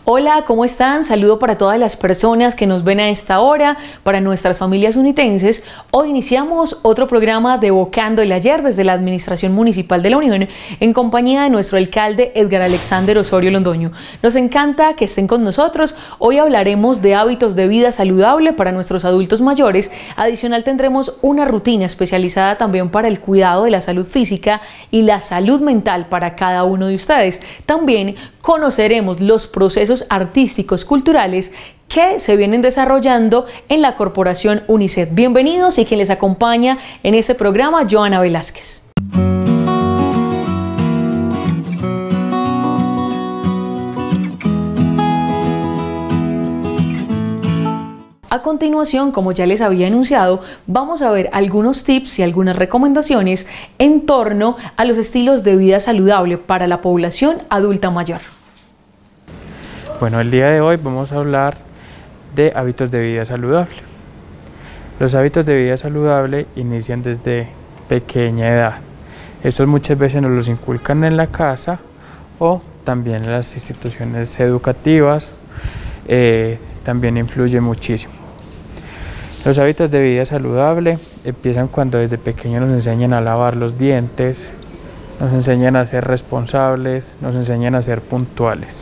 Hola, ¿cómo están? Saludo para todas las personas que nos ven a esta hora, para nuestras familias unitenses. Hoy iniciamos otro programa de Evocando el Ayer desde la Administración Municipal de la Unión en compañía de nuestro alcalde Edgar Alexander Osorio Londoño. Nos encanta que estén con nosotros. Hoy hablaremos de hábitos de vida saludable para nuestros adultos mayores. Adicional tendremos una rutina especializada también para el cuidado de la salud física y la salud mental para cada uno de ustedes. También conoceremos los procesos artísticos culturales que se vienen desarrollando en la Corporación UNICEF. Bienvenidos, y quien les acompaña en este programa, Joana Velázquez. A continuación, como ya les había anunciado, vamos a ver algunos tips y algunas recomendaciones en torno a los estilos de vida saludable para la población adulta mayor. Bueno, el día de hoy vamos a hablar de hábitos de vida saludable. Los hábitos de vida saludable inician desde pequeña edad. Estos muchas veces nos los inculcan en la casa o también en las instituciones educativas, también influye muchísimo. Los hábitos de vida saludable empiezan cuando desde pequeños nos enseñan a lavar los dientes, nos enseñan a ser responsables, nos enseñan a ser puntuales.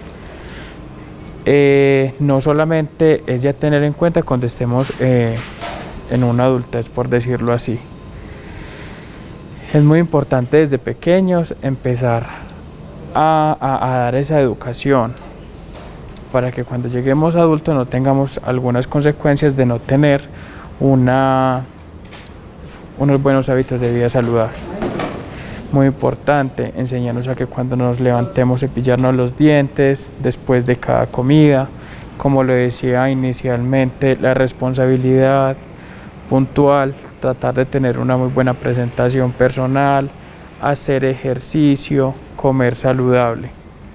No solamente es ya tener en cuenta cuando estemos en una adultez, por decirlo así. Es muy importante desde pequeños empezar a dar esa educación para que cuando lleguemos a adultos no tengamos algunas consecuencias de no tener unos buenos hábitos de vida saludable. Muy importante enseñarnos a que cuando nos levantemos cepillarnos los dientes después de cada comida, como lo decía inicialmente, la responsabilidad puntual, tratar de tener una muy buena presentación personal, hacer ejercicio, comer saludable.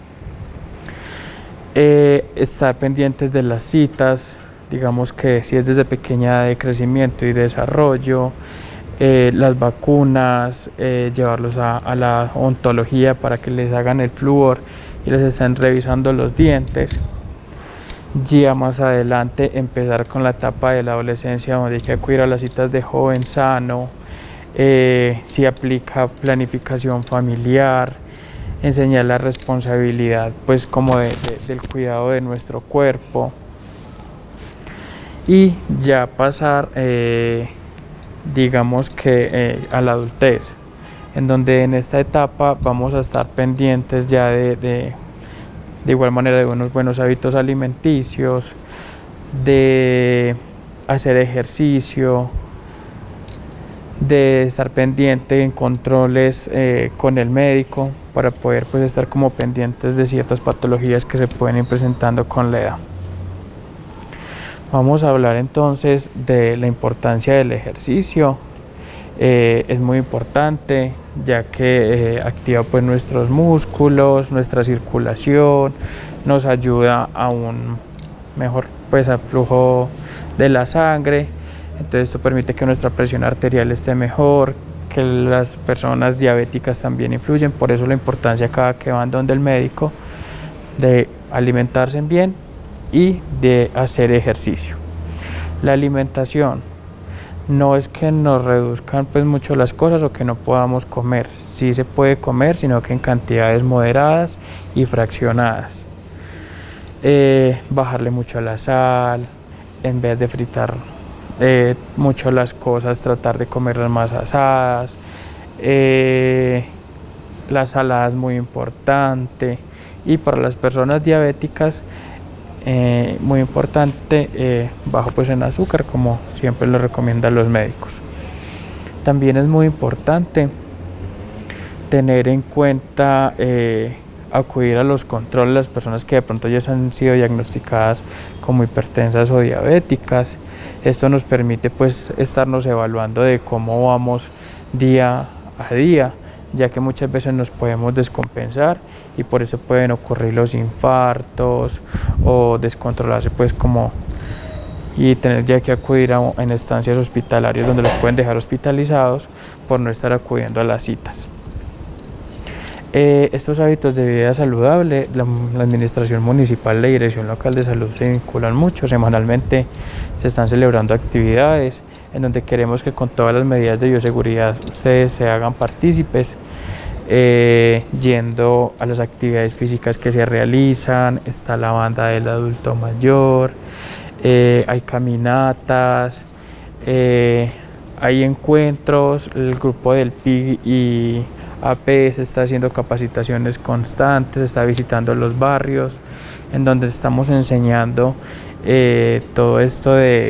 Estar pendientes de las citas, digamos que si es desde pequeña edad de crecimiento y desarrollo, las vacunas, llevarlos a la odontología para que les hagan el flúor y les estén revisando los dientes. Ya más adelante empezar con la etapa de la adolescencia, donde hay que acudir a las citas de joven sano, si aplica planificación familiar, enseñar la responsabilidad pues como del cuidado de nuestro cuerpo, y ya pasar digamos que a la adultez, en donde en esta etapa vamos a estar pendientes ya de igual manera de unos buenos hábitos alimenticios, de hacer ejercicio, de estar pendiente en controles con el médico para poder pues estar como pendientes de ciertas patologías que se pueden ir presentando con la edad. Vamos a hablar entonces de la importancia del ejercicio. Es muy importante, ya que activa pues nuestros músculos, nuestra circulación, nos ayuda a un mejor pues flujo de la sangre. Entonces esto permite que nuestra presión arterial esté mejor, que las personas diabéticas también influyen. Por eso la importancia cada que van donde el médico de alimentarse bien y de hacer ejercicio. La alimentación no es que nos reduzcan pues mucho las cosas o que no podamos comer, sí se puede comer, sino que en cantidades moderadas y fraccionadas. Bajarle mucho a la sal, en vez de fritar mucho las cosas, tratar de comerlas más asadas. La salada es muy importante, y para las personas diabéticas muy importante bajo pues en azúcar, como siempre lo recomiendan los médicos. También es muy importante tener en cuenta acudir a los controles las personas que de pronto ya han sido diagnosticadas como hipertensas o diabéticas. Esto nos permite pues estarnos evaluando de cómo vamos día a día, ya que muchas veces nos podemos descompensar y por eso pueden ocurrir los infartos o descontrolarse pues como y tener ya que acudir en estancias hospitalarias donde los pueden dejar hospitalizados por no estar acudiendo a las citas. Estos hábitos de vida saludable, la Administración Municipal y la Dirección Local de Salud se vinculan mucho. Semanalmente se están celebrando actividades en donde queremos que con todas las medidas de bioseguridad ustedes se hagan partícipes, yendo a las actividades físicas que se realizan. Está la banda del adulto mayor, hay caminatas, hay encuentros, el grupo del PIG y APS está haciendo capacitaciones constantes, está visitando los barrios, en donde estamos enseñando todo esto de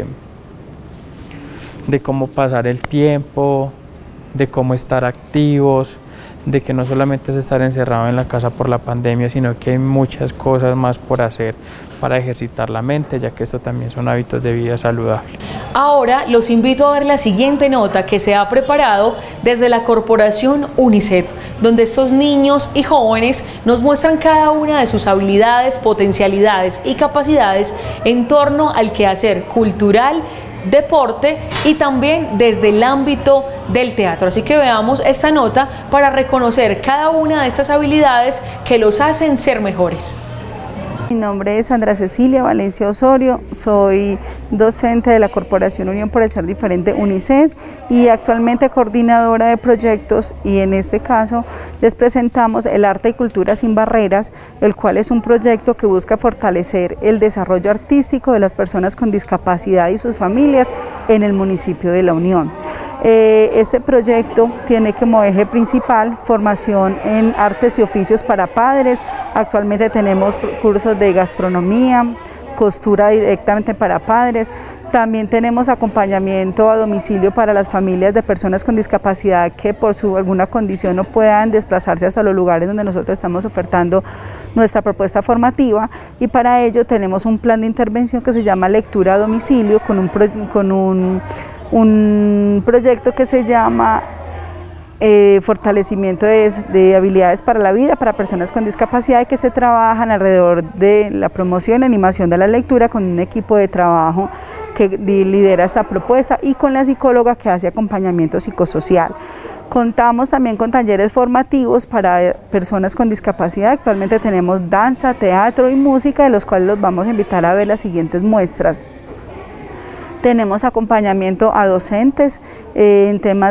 cómo pasar el tiempo, de cómo estar activos, de que no solamente es estar encerrado en la casa por la pandemia, sino que hay muchas cosas más por hacer para ejercitar la mente, ya que esto también son hábitos de vida saludable. Ahora los invito a ver la siguiente nota que se ha preparado desde la Corporación UNICEF, donde estos niños y jóvenes nos muestran cada una de sus habilidades, potencialidades y capacidades en torno al quehacer cultural, deporte y también desde el ámbito del teatro. Así que veamos esta nota para reconocer cada una de estas habilidades que los hacen ser mejores. Mi nombre es Sandra Cecilia Valencia Osorio, soy docente de la Corporación Unión por el Ser Diferente UNICEF y actualmente coordinadora de proyectos, y en este caso les presentamos el Arte y Cultura Sin Barreras, el cual es un proyecto que busca fortalecer el desarrollo artístico de las personas con discapacidad y sus familias en el municipio de La Unión. Este proyecto tiene como eje principal formación en artes y oficios para padres. Actualmente tenemos cursos de gastronomía, costura directamente para padres. También tenemos acompañamiento a domicilio para las familias de personas con discapacidad que por alguna condición no puedan desplazarse hasta los lugares donde nosotros estamos ofertando nuestra propuesta formativa, y para ello tenemos un plan de intervención que se llama Lectura a Domicilio con un proyecto que se llama Fortalecimiento de habilidades para la vida para personas con discapacidad, y que se trabajan alrededor de la promoción y animación de la lectura con un equipo de trabajo que lidera esta propuesta y con la psicóloga que hace acompañamiento psicosocial. Contamos también con talleres formativos para personas con discapacidad. Actualmente tenemos danza, teatro y música, de los cuales los vamos a invitar a ver las siguientes muestras. Tenemos acompañamiento a docentes en temas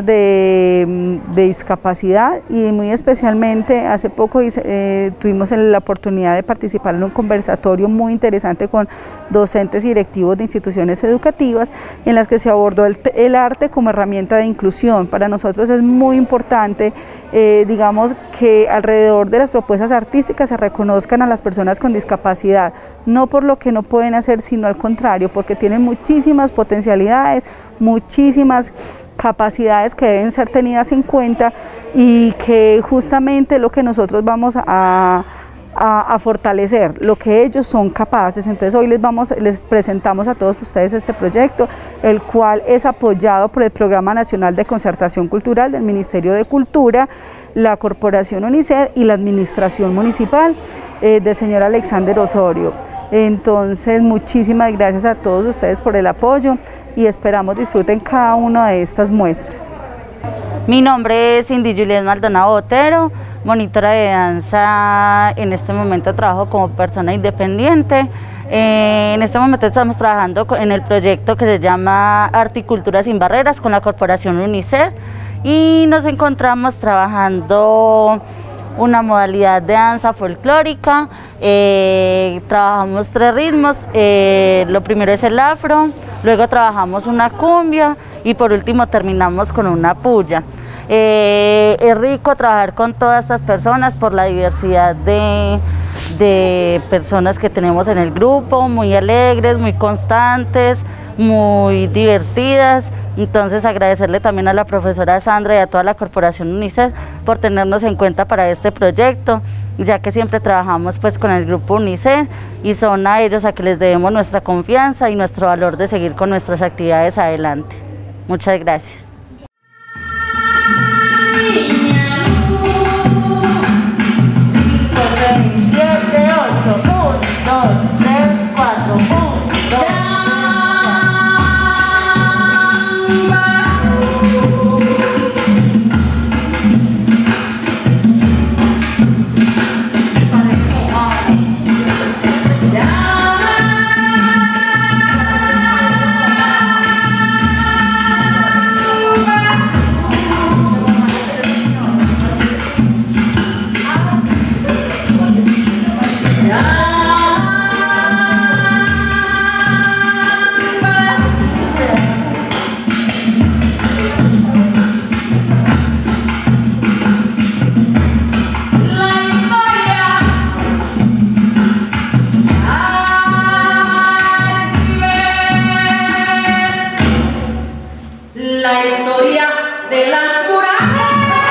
de discapacidad, y muy especialmente hace poco tuvimos la oportunidad de participar en un conversatorio muy interesante con docentes y directivos de instituciones educativas, en las que se abordó el arte como herramienta de inclusión. Para nosotros es muy importante, digamos, que alrededor de las propuestas artísticas se reconozcan a las personas con discapacidad, no por lo que no pueden hacer, sino al contrario, porque tienen muchísimas potencialidades, muchísimas capacidades que deben ser tenidas en cuenta, y que justamente lo que nosotros vamos a fortalecer, lo que ellos son capaces. Entonces hoy les presentamos a todos ustedes este proyecto, el cual es apoyado por el Programa Nacional de Concertación Cultural del Ministerio de Cultura, la Corporación UNICEF y la Administración Municipal del señor Alexander Osorio. Entonces, muchísimas gracias a todos ustedes por el apoyo y esperamos disfruten cada una de estas muestras. Mi nombre es Cindy Juliet Maldonado Botero, monitora de danza. En este momento trabajo como persona independiente. En este momento estamos trabajando en el proyecto que se llama Arte y Cultura Sin Barreras con la Corporación UNICEF, y nos encontramos trabajando una modalidad de danza folclórica. Trabajamos 3 ritmos, lo primero es el afro, luego trabajamos una cumbia y por último terminamos con una puya. Es rico trabajar con todas estas personas por la diversidad de personas que tenemos en el grupo, muy alegres, muy constantes, muy divertidas. Entonces agradecerle también a la profesora Sandra y a toda la Corporación UNICEF por tenernos en cuenta para este proyecto, ya que siempre trabajamos pues con el grupo UNICEF, y son a ellos a que les debemos nuestra confianza y nuestro valor de seguir con nuestras actividades adelante. Muchas gracias. La historia de las murallas.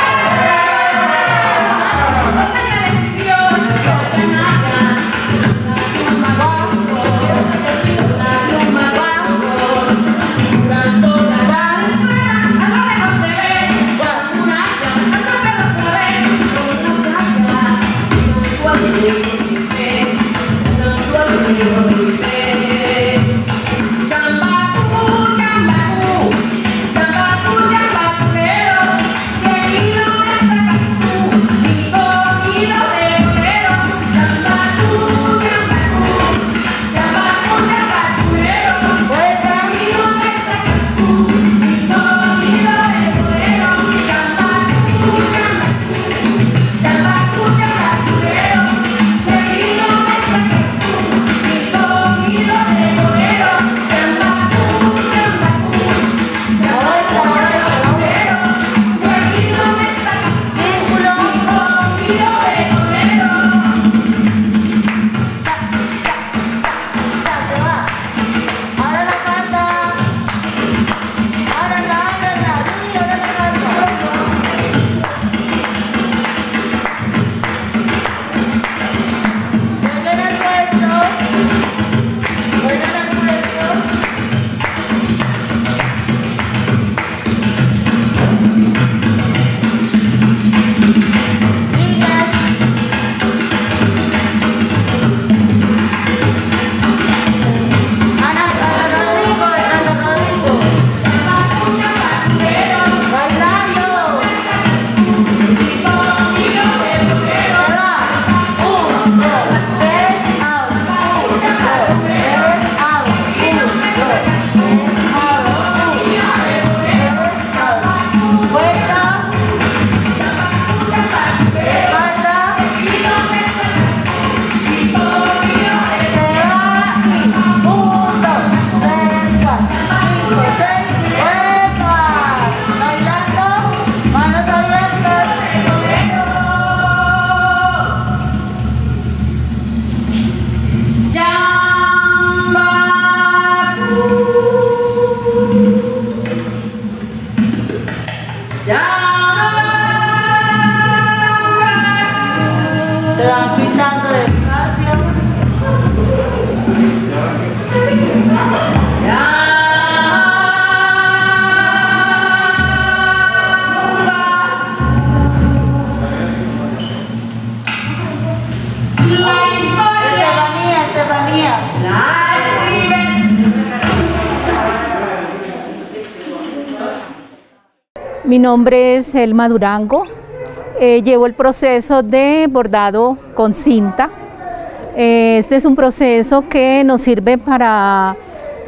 Mi nombre es Elma Durango, llevo el proceso de bordado con cinta. Este es un proceso que nos sirve para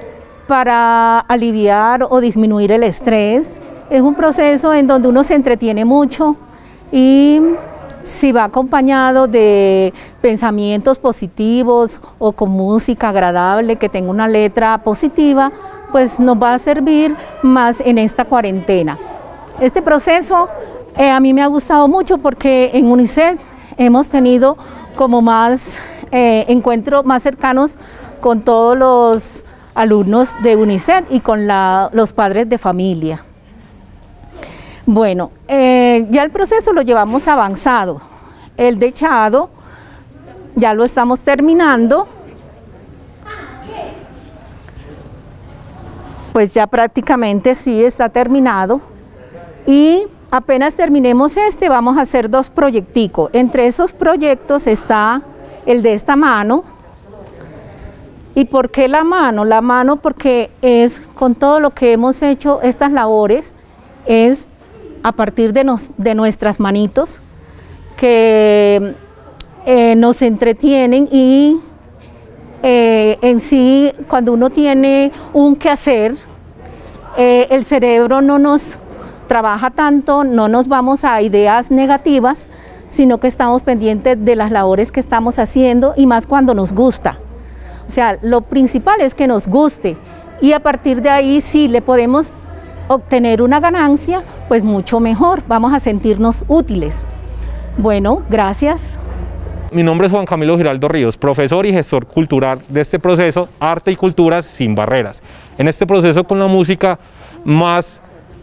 aliviar o disminuir el estrés. Es un proceso en donde uno se entretiene mucho y si va acompañado de pensamientos positivos o con música agradable que tenga una letra positiva, pues nos va a servir más en esta cuarentena. Este proceso a mí me ha gustado mucho porque en UNICEF hemos tenido como más encuentros más cercanos con todos los alumnos de UNICEF y con los padres de familia. Bueno, ya el proceso lo llevamos avanzado. El dechado ya lo estamos terminando. Pues ya prácticamente sí está terminado. Y apenas terminemos este, vamos a hacer dos proyecticos. Entre esos proyectos está el de esta mano. ¿Y por qué la mano? La mano porque es con todo lo que hemos hecho, estas labores, es a partir de nuestras manitos que nos entretienen y en sí, cuando uno tiene un quehacer, el cerebro no nos trabaja tanto, no nos vamos a ideas negativas, sino que estamos pendientes de las labores que estamos haciendo y más cuando nos gusta. O sea, lo principal es que nos guste y a partir de ahí si le podemos obtener una ganancia, pues mucho mejor, vamos a sentirnos útiles. Bueno, gracias. Mi nombre es Juan Camilo Giraldo Ríos, profesor y gestor cultural de este proceso Arte y Culturas sin Barreras. En este proceso con la música más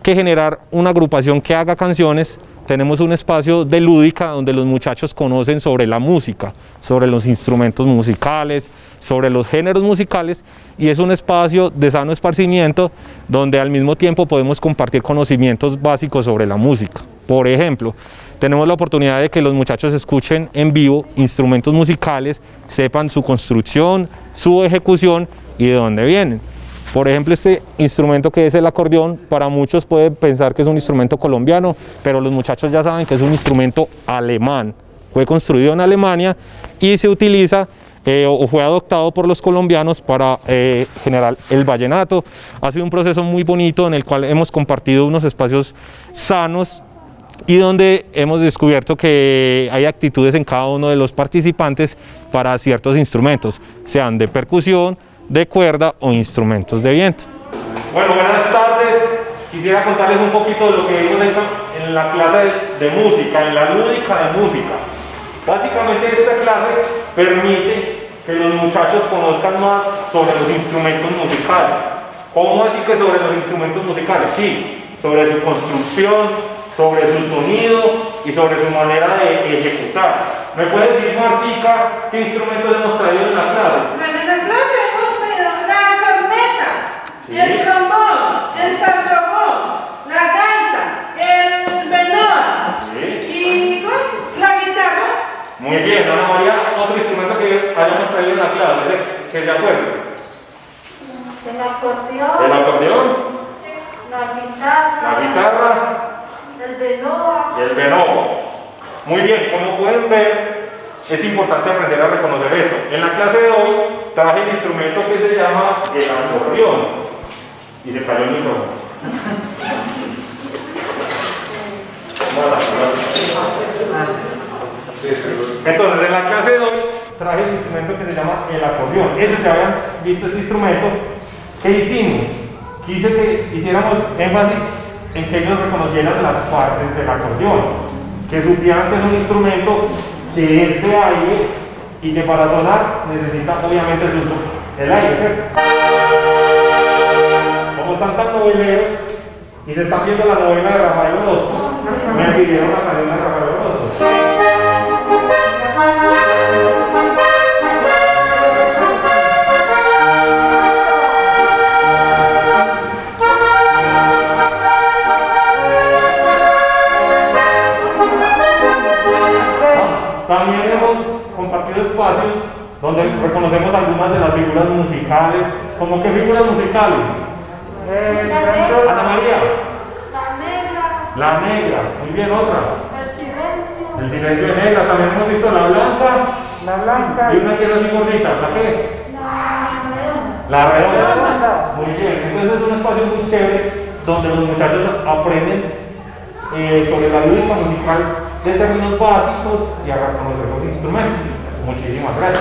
que generar una agrupación que haga canciones, tenemos un espacio de lúdica donde los muchachos conocen sobre la música, sobre los instrumentos musicales, sobre los géneros musicales, y es un espacio de sano esparcimiento donde al mismo tiempo podemos compartir conocimientos básicos sobre la música. Por ejemplo, tenemos la oportunidad de que los muchachos escuchen en vivo instrumentos musicales, sepan su construcción, su ejecución y de dónde vienen. Por ejemplo, este instrumento que es el acordeón, para muchos pueden pensar que es un instrumento colombiano, pero los muchachos ya saben que es un instrumento alemán. Fue construido en Alemania y se utiliza o fue adoptado por los colombianos para generar el vallenato. Ha sido un proceso muy bonito en el cual hemos compartido unos espacios sanos y donde hemos descubierto que hay actitudes en cada uno de los participantes para ciertos instrumentos, sean de percusión, de cuerda o instrumentos de viento. Bueno, buenas tardes. Quisiera contarles un poquito de lo que hemos hecho en la clase de música, en la lúdica de música. Básicamente esta clase permite que los muchachos conozcan más sobre los instrumentos musicales. ¿Cómo así que sobre los instrumentos musicales? Sí, sobre su construcción, sobre su sonido y sobre su manera de ejecutar. ¿Me puede decir, Martica, qué instrumentos hemos traído en la clase? Bueno, en la clase hemos traído la corneta, ¿sí?, el trombón, el saxofón, la gaita, el venor, ¿sí?, y pues, la guitarra. Muy bien, Ana María, otro instrumento que hayamos traído en la clase, que de acuerdo. El acordeón. El acordeón. La guitarra. El venoa. Y el venoa. Muy bien, como pueden ver, es importante aprender a reconocer esto. En la clase de hoy traje el instrumento que se llama el acordeón. Y se cayó el micrófono. Entonces, en la clase de hoy traje el instrumento que se llama el acordeón. Ellos ya habían visto este instrumento. ¿Qué hicimos? Quise que hiciéramos énfasis en que ellos reconocieran las partes del acordeón, que supieran que es un instrumento que es de aire y que para sonar necesita obviamente el aire, ¿cierto? Como están tan noveleros y se están viendo la novela de Rafael Orozco, me pidieron la canción de Rafael Orozco. También hemos compartido espacios donde reconocemos algunas de las figuras musicales. ¿Cómo qué figuras musicales? Ana María. La negra. Muy bien, otras. El silencio de negra. También hemos visto la blanca. Y una que era así gordita. ¿La qué? La redonda. Muy bien. Entonces es un espacio muy chévere donde los muchachos aprenden sobre la lúdica musical de términos básicos y a reconocer los instrumentos. Muchísimas gracias.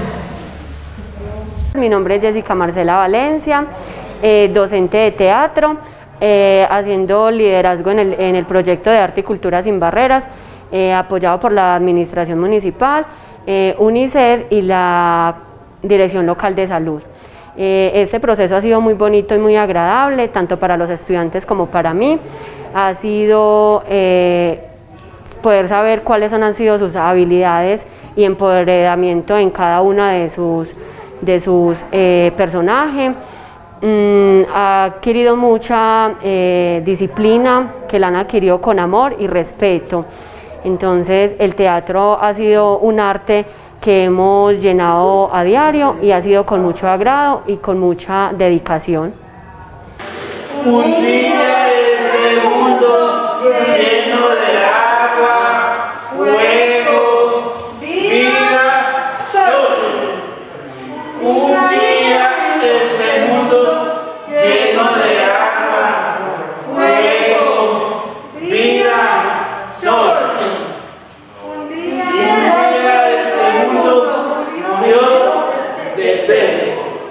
Mi nombre es Jessica Marcela Valencia, docente de teatro, haciendo liderazgo en el proyecto de Arte y Cultura Sin Barreras, apoyado por la Administración Municipal, UNICEF y la Dirección Local de Salud. Este proceso ha sido muy bonito y muy agradable, tanto para los estudiantes como para mí. Ha sido poder saber cuáles han sido sus habilidades y empoderamiento en cada una de sus personajes. Ha adquirido mucha disciplina, que la han adquirido con amor y respeto. Entonces el teatro ha sido un arte que hemos llenado a diario y ha sido con mucho agrado y con mucha dedicación. Un día este mundo lleno de agua, fuego, vida, sol. Un día este mundo lleno de agua, fuego, vida, sol. Un día este mundo murió de sed.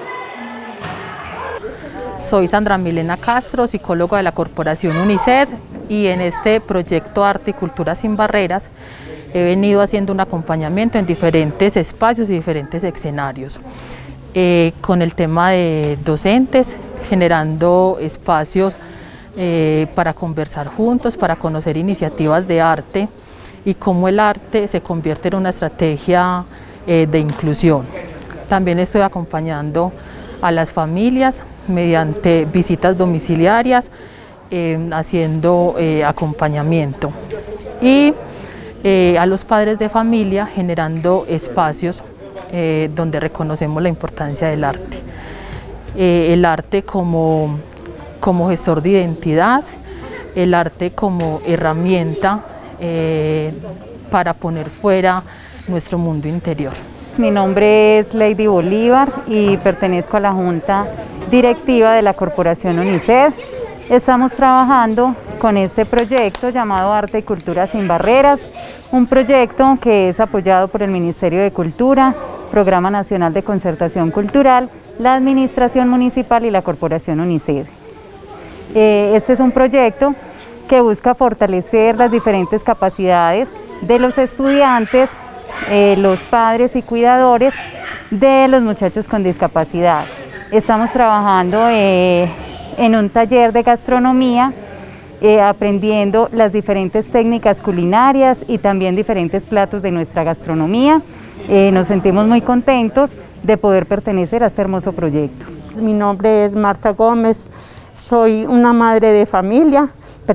Soy Sandra Milena Castro, psicóloga de la Corporación UNICEF, y en este proyecto Arte y Cultura Sin Barreras he venido haciendo un acompañamiento en diferentes espacios y diferentes escenarios, con el tema de docentes, generando espacios para conversar juntos, para conocer iniciativas de arte y cómo el arte se convierte en una estrategia de inclusión. También estoy acompañando a las familias mediante visitas domiciliarias, haciendo acompañamiento, y a los padres de familia generando espacios donde reconocemos la importancia del arte. El arte como gestor de identidad, el arte como herramienta para poner fuera nuestro mundo interior. Mi nombre es Lady Bolívar y pertenezco a la Junta Directiva de la Corporación UNICED. Estamos trabajando con este proyecto llamado Arte y Cultura Sin Barreras, un proyecto que es apoyado por el Ministerio de Cultura, Programa Nacional de Concertación Cultural, la Administración Municipal y la Corporación UNICED. Este es un proyecto que busca fortalecer las diferentes capacidades de los estudiantes, los padres y cuidadores de los muchachos con discapacidad. Estamos trabajando en un taller de gastronomía, aprendiendo las diferentes técnicas culinarias y también diferentes platos de nuestra gastronomía. Nos sentimos muy contentos de poder pertenecer a este hermoso proyecto. Mi nombre es Marta Gómez, soy una madre de familia,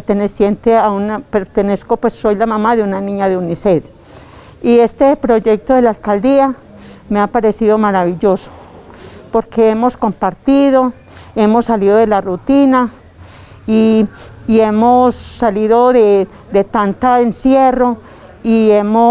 soy la mamá de una niña de UNICED. Y este proyecto de la alcaldía me ha parecido maravilloso, porque hemos compartido, hemos salido de la rutina y hemos salido de tanta encierro y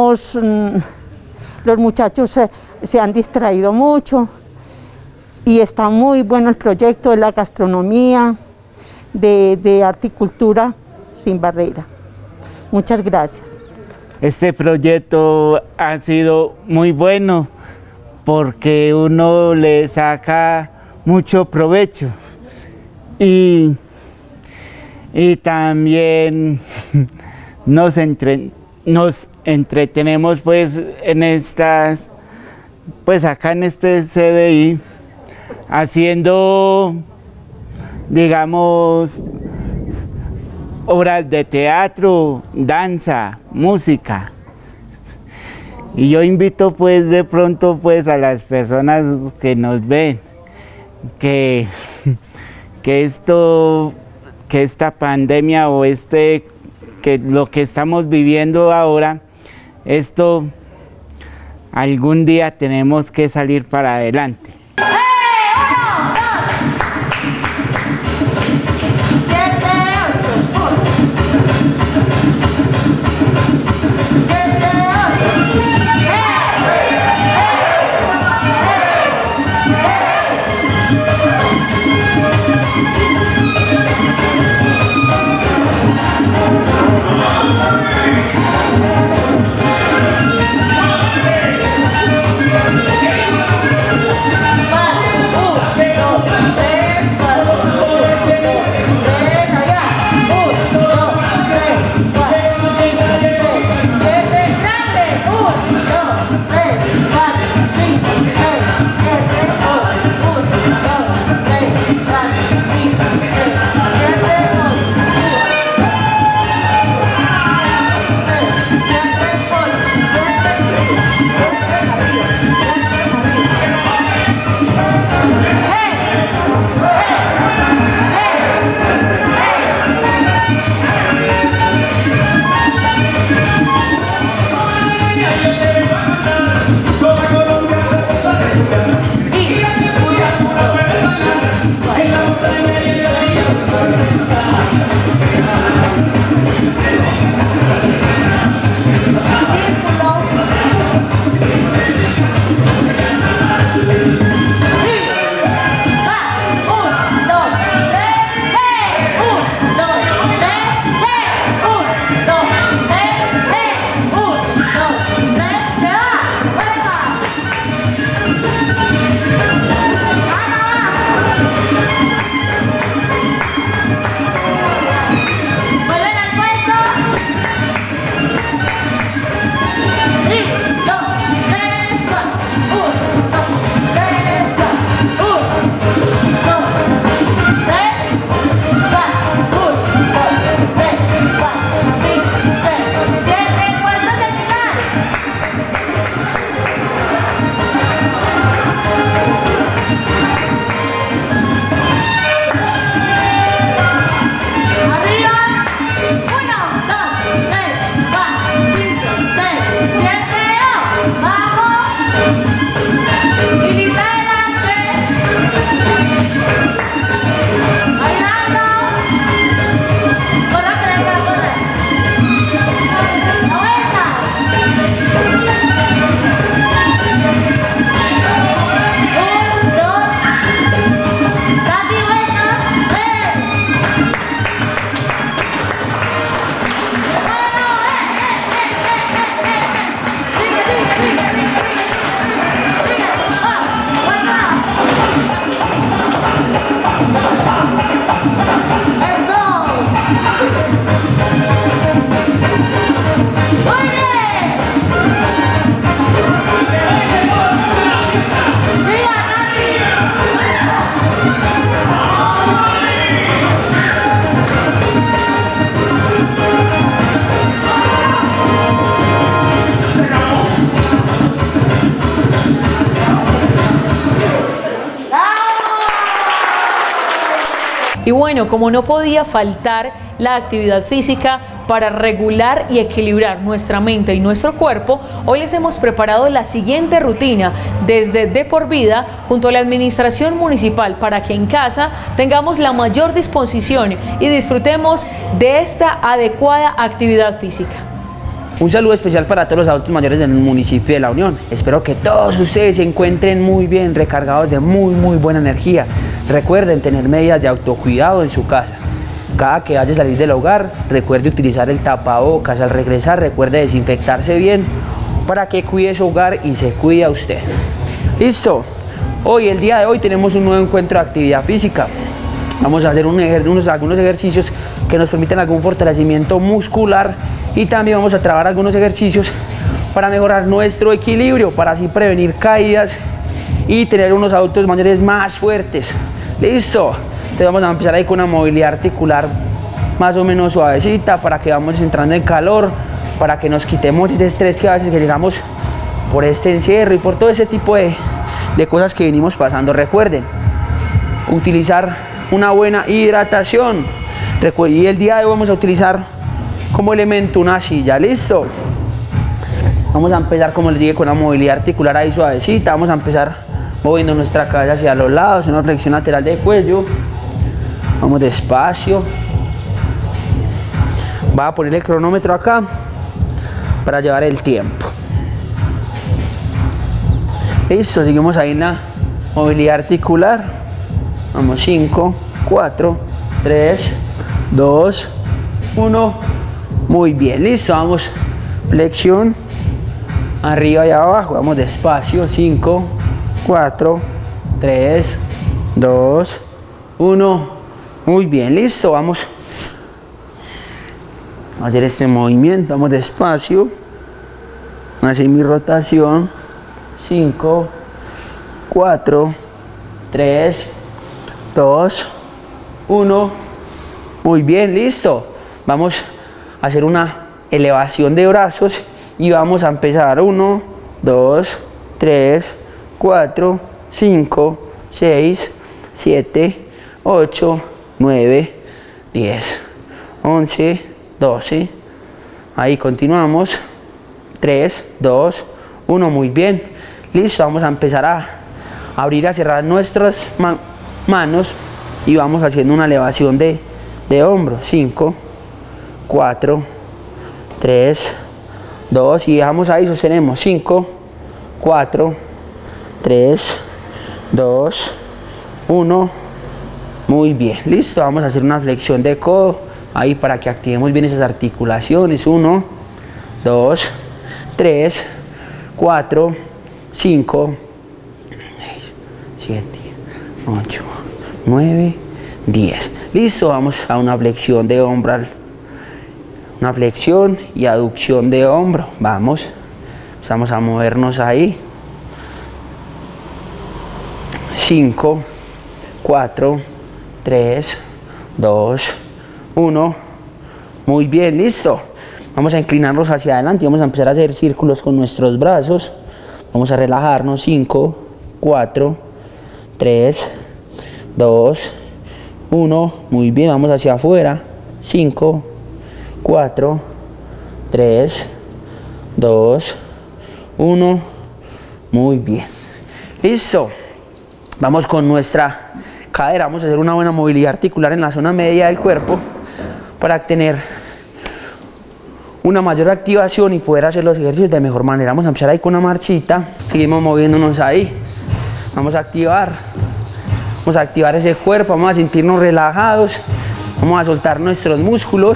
los muchachos se han distraído mucho y está muy bueno el proyecto de la gastronomía, de arte y cultura sin barrera. Muchas gracias. Este proyecto ha sido muy bueno porque uno le saca mucho provecho y también nos entretenemos pues acá en este CDI haciendo, digamos, obras de teatro, danza, música. Y yo invito pues de pronto pues a las personas que nos ven que esta pandemia o que lo que estamos viviendo ahora, esto algún día tenemos que salir para adelante. bueno, como no podía faltar la actividad física para regular y equilibrar nuestra mente y nuestro cuerpo, hoy les hemos preparado la siguiente rutina desde De Por Vida junto a la Administración Municipal para que en casa tengamos la mayor disposición y disfrutemos de esta adecuada actividad física. Un saludo especial para todos los adultos mayores del municipio de La Unión. Espero que todos ustedes se encuentren muy bien, recargados de muy buena energía. Recuerden tener medidas de autocuidado en su casa. Cada que vaya a salir del hogar, recuerde utilizar el tapabocas. Al regresar, recuerde desinfectarse bien para que cuide su hogar y se cuide a usted. ¿Listo? El día de hoy tenemos un nuevo encuentro de actividad física. Vamos a hacer algunos ejercicios que nos permiten algún fortalecimiento muscular y también vamos a trabajar algunos ejercicios para mejorar nuestro equilibrio, para así prevenir caídas y tener unos adultos mayores más fuertes. ¿Listo? Entonces vamos a empezar ahí con una movilidad articular más o menos suavecita para que vamos entrando en calor, para que nos quitemos ese estrés que a veces llegamos por este encierro y por todo ese tipo de cosas que venimos pasando. Recuerden utilizar una buena hidratación y el día de hoy vamos a utilizar como elemento una silla. ¿Listo? Vamos a empezar, como les dije, con una movilidad articular ahí suavecita. Vamos a empezar moviendo nuestra cabeza hacia los lados, una flexión lateral del cuello. Vamos despacio. Va a poner el cronómetro acá para llevar el tiempo. Listo, seguimos ahí en la movilidad articular. Vamos, 5, 4, 3, 2, 1. Muy bien, listo, vamos, flexión, arriba y abajo, vamos despacio, 5, 4, 3, 2, 1, muy bien, listo, vamos a hacer este movimiento, vamos despacio, así mi rotación, 5, 4, 3, 2, 1, muy bien, listo, vamos a hacer una elevación de brazos y vamos a empezar 1, 2, 3, 4, 5, 6, 7, 8, 9, 10, 11, 12, ahí continuamos, 3, 2, 1, muy bien, listo, vamos a empezar a abrir y a cerrar nuestras manos y vamos haciendo una elevación de hombros, 5, 4, 3, 2 y dejamos ahí, sostenemos 5, 4, 3, 2, 1, muy bien, listo, vamos a hacer una flexión de codo ahí para que activemos bien esas articulaciones, 1, 2, 3, 4, 5, 6, 7, 8, 9, 10, listo, vamos a una flexión de hombro, una flexión y aducción de hombro, vamos a movernos ahí, 5, 4, 3, 2, 1, muy bien, listo, vamos a inclinarnos hacia adelante y vamos a empezar a hacer círculos con nuestros brazos, vamos a relajarnos, 5, 4, 3, 2, 1, muy bien, vamos hacia afuera, 5, 4, 3, 2, 1, muy bien, listo, vamos con nuestra cadera, vamos a hacer una buena movilidad articular en la zona media del cuerpo para tener una mayor activación y poder hacer los ejercicios de mejor manera. Vamos a empezar ahí con una marchita, seguimos moviéndonos ahí, vamos a activar ese cuerpo, vamos a sentirnos relajados, vamos a soltar nuestros músculos,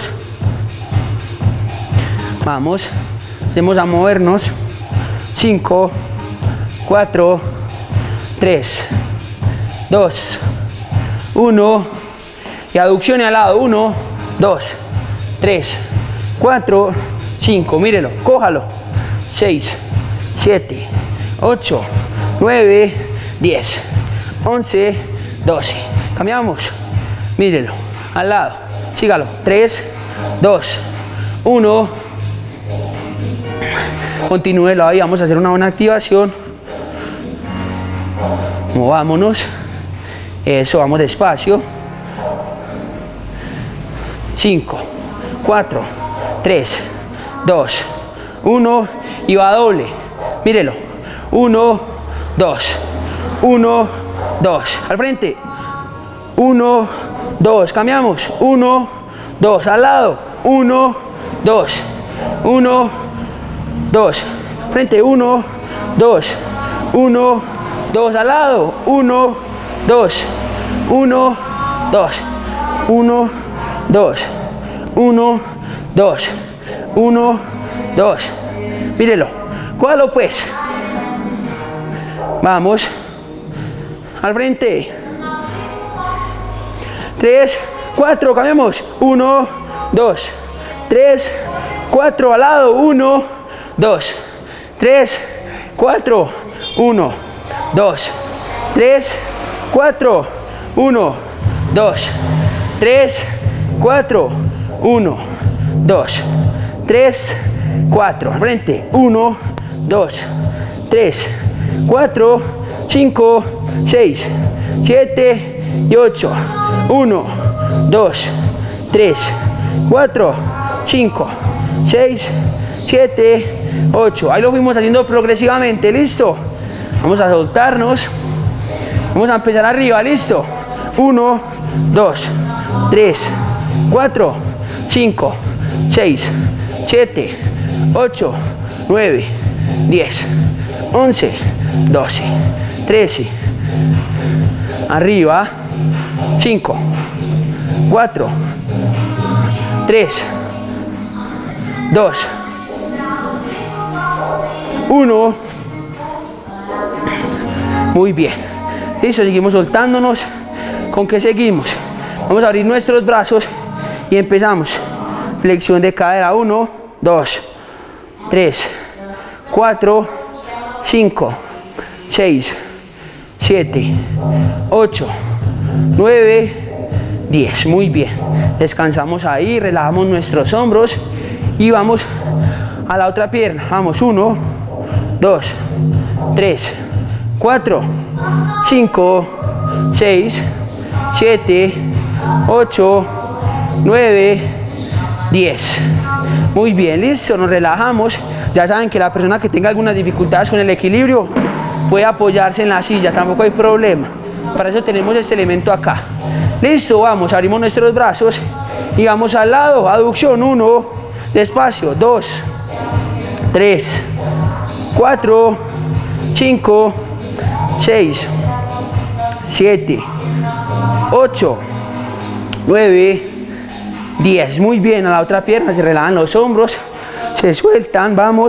vamos a movernos, 5, 4, 3, 2, 1 y aducción al lado, 1, 2, 3, 4, 5, mírelo, cójalo, 6, 7, 8, 9, 10, 11, 12, cambiamos, mírelo, al lado, sígalo, 3, 2, 1, continúelo ahí, vamos a hacer una buena activación, movámonos, eso, vamos despacio, 5, 4, 3, 2, 1 y va doble. Mírelo. 1, 2, 1, 2. Al frente. 1, 2. Cambiamos. 1, 2. Al lado. 1, 2. 1, 2. Frente. 1, 2. 1, 2. Al lado. 1, 2. 1, 2. 1, 2. 1, 2. 1, 2. Mírelo. Cójalo pues. Vamos. Al frente. 3, 4. Cambiamos. 1, 2. 3, 4. Al lado. 1, 2. 3, 4. 1, 2. 3, 4. 1, 2. 3, 4. 1, 2. 3, 4. Al frente. 1, 2. 3, 4, 5, 6, 7 y 8. 1, 2, 3, 4, 5, 6, 7, 8. Ahí lo fuimos haciendo progresivamente. ¿Listo? Vamos a soltarnos. Vamos a empezar arriba. ¿Listo? 1, 2, 3, 4, 5, 6, 7, 8, 9, 10, 11, 12, 13. Arriba. 5, 4, 3, 2, 1. Muy bien. Listo, seguimos soltándonos. ¿Con qué seguimos? Vamos a abrir nuestros brazos y empezamos. Flexión de cadera. 1, 2, 3, 4, 5, 6, 7, 8, 9, 10. Muy bien. Descansamos ahí, relajamos nuestros hombros y vamos a la otra pierna. Vamos. 1, 2, 3, 4, 5, 6, 7, 8, 9, 10. Muy bien, listo, nos relajamos. Ya saben que la persona que tenga algunas dificultades con el equilibrio puede apoyarse en la silla, tampoco hay problema. Para eso tenemos este elemento acá. Listo, vamos, abrimos nuestros brazos y vamos al lado. Aducción. 1, despacio. 2, 3, 4, 5, 6, 7, 8, 9, 10. Muy bien, a la otra pierna se relajan los hombros, se sueltan, vamos.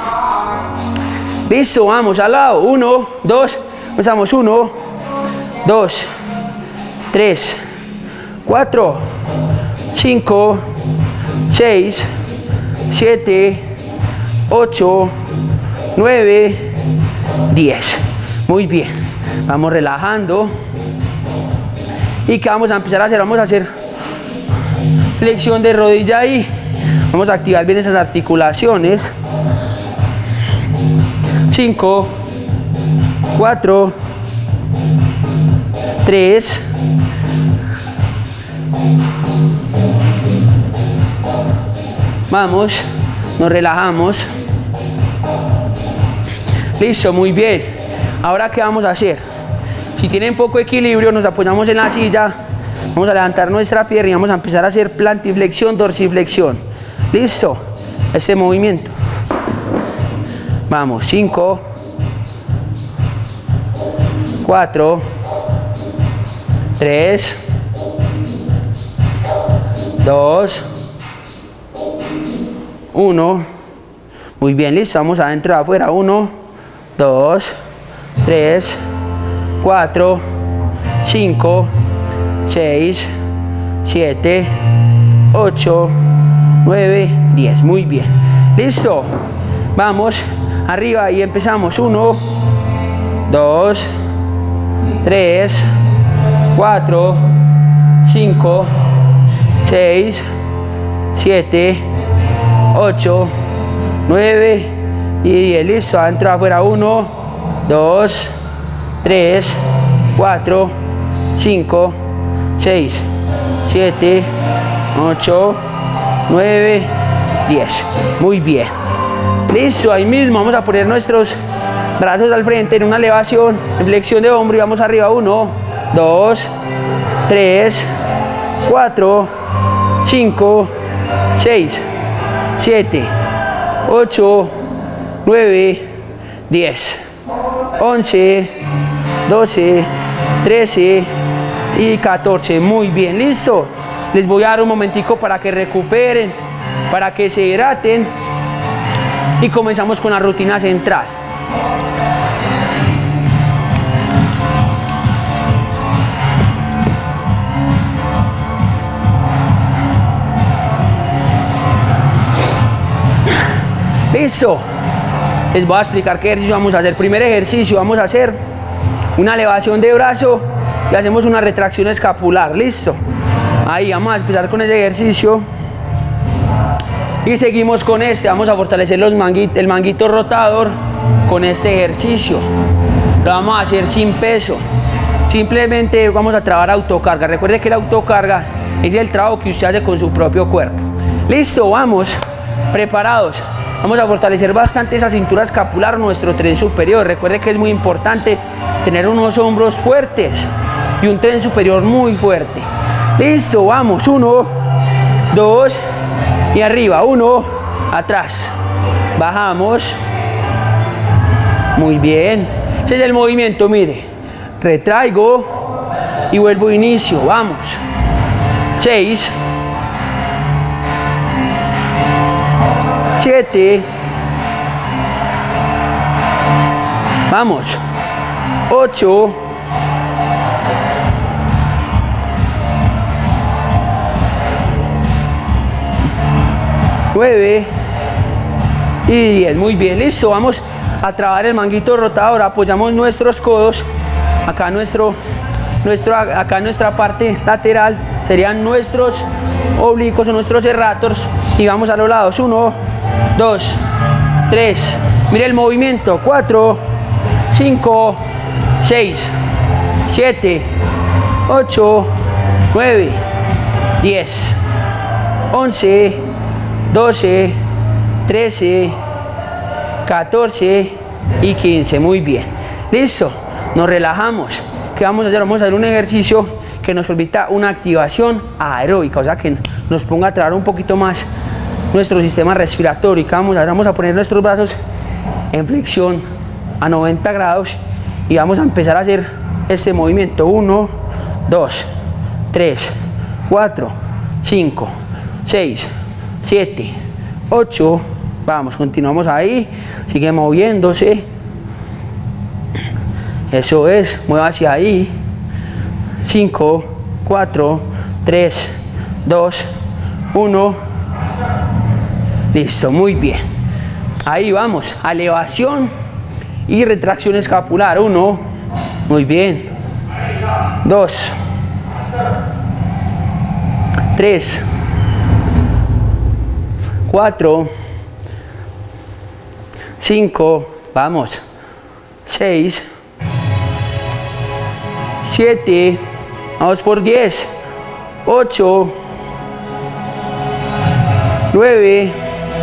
Listo, vamos al lado. 1, 2, empezamos. 1, 2, 3, 4, 5, 6, 7, 8, 9, 10. Muy bien, vamos relajando. ¿Y qué vamos a empezar a hacer? Vamos a hacer flexión de rodilla ahí. Vamos a activar bien esas articulaciones. 5, 4, 3, 2, vamos, nos relajamos. Listo, muy bien. Ahora, ¿qué vamos a hacer? Si tienen poco equilibrio, nos apoyamos en la silla. Vamos a levantar nuestra pierna y vamos a empezar a hacer plantiflexión, dorsiflexión. Listo, este movimiento. Vamos. 5, 4, 3, 2, 1. Muy bien, listo. Vamos adentro y afuera. 1, 2, 3, 4, 5, 6, 7, 8, 9, 10. Muy bien. Listo. Vamos arriba y empezamos. 1, 2, 3, 4, 5, 6, 7, 8, 9 y 10. Listo. Adentro afuera. 1, 2, 3, 4, 5, 6, 7, 8, 9, 10. Muy bien. Listo, ahí mismo vamos a poner nuestros brazos al frente en una elevación, en flexión de hombro y vamos arriba. 1, 2, 3, 4, 5, 6, 7, 8, 9, 10, 11, 12, 13 y 14. Muy bien, listo. Les voy a dar un momentico para que recuperen, para que se hidraten y comenzamos con la rutina central. Listo. Les voy a explicar qué ejercicio vamos a hacer. Primer ejercicio, vamos a hacer una elevación de brazo y hacemos una retracción escapular. Listo. Ahí vamos a empezar con ese ejercicio y seguimos con este. Vamos a fortalecer el manguito rotador con este ejercicio. Lo vamos a hacer sin peso. Simplemente vamos a trabajar autocarga. Recuerde que la autocarga es el trabajo que usted hace con su propio cuerpo. Listo, vamos. Preparados. Vamos a fortalecer bastante esa cintura escapular, nuestro tren superior. Recuerde que es muy importante tener unos hombros fuertes y un tren superior muy fuerte. Listo, vamos. 1, 2 y arriba. 1, atrás. Bajamos. Muy bien. Ese es el movimiento, mire. Retraigo y vuelvo a inicio. Vamos. 6, 7, vamos, 8, 9 y 10. Muy bien, listo. Vamos a trabajar el manguito rotador. Apoyamos nuestros codos acá acá en nuestra parte lateral serían nuestros oblicuos o nuestros serratos y vamos a los lados. 1, 2, 3, mire el movimiento. 4, 5, 6, 7, 8, 9, 10, 11, 12, 13, 14 y 15. Muy bien, listo. Nos relajamos. ¿Qué vamos a hacer? Vamos a hacer un ejercicio que nos permita una activación aeróbica, o sea que nos ponga a trabajar un poquito más nuestro sistema respiratorio. Vamos a poner nuestros brazos en flexión a 90 grados y vamos a empezar a hacer este movimiento. 1, 2, 3, 4, 5, 6, 7, 8. Vamos, continuamos ahí. Sigue moviéndose. Eso es, mueva hacia ahí. 5, 4, 3, 2, 1. Listo, muy bien. Ahí vamos, elevación y retracción escapular. 1, muy bien. 2, 3, 4, 5, vamos. 6, 7, vamos por 10, 8, 9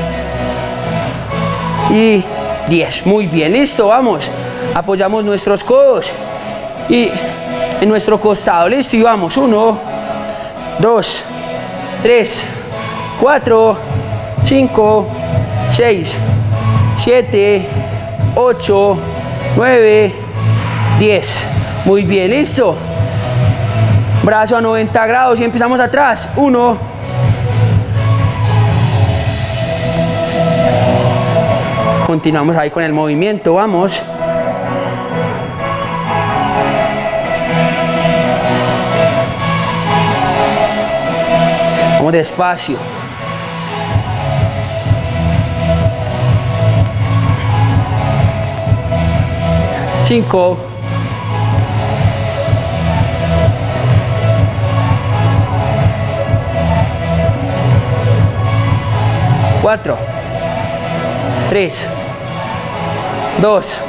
y 10. Muy bien, listo, vamos. Apoyamos nuestros codos y en nuestro costado. Listo, y vamos. 1, 2, 3, 4, 5, 6, 7, 8, 9, 10. Muy bien, listo. Brazo a 90 grados y empezamos atrás. 1, continuamos ahí con el movimiento. Vamos. Vamos despacio. 5, 4, 3, 2,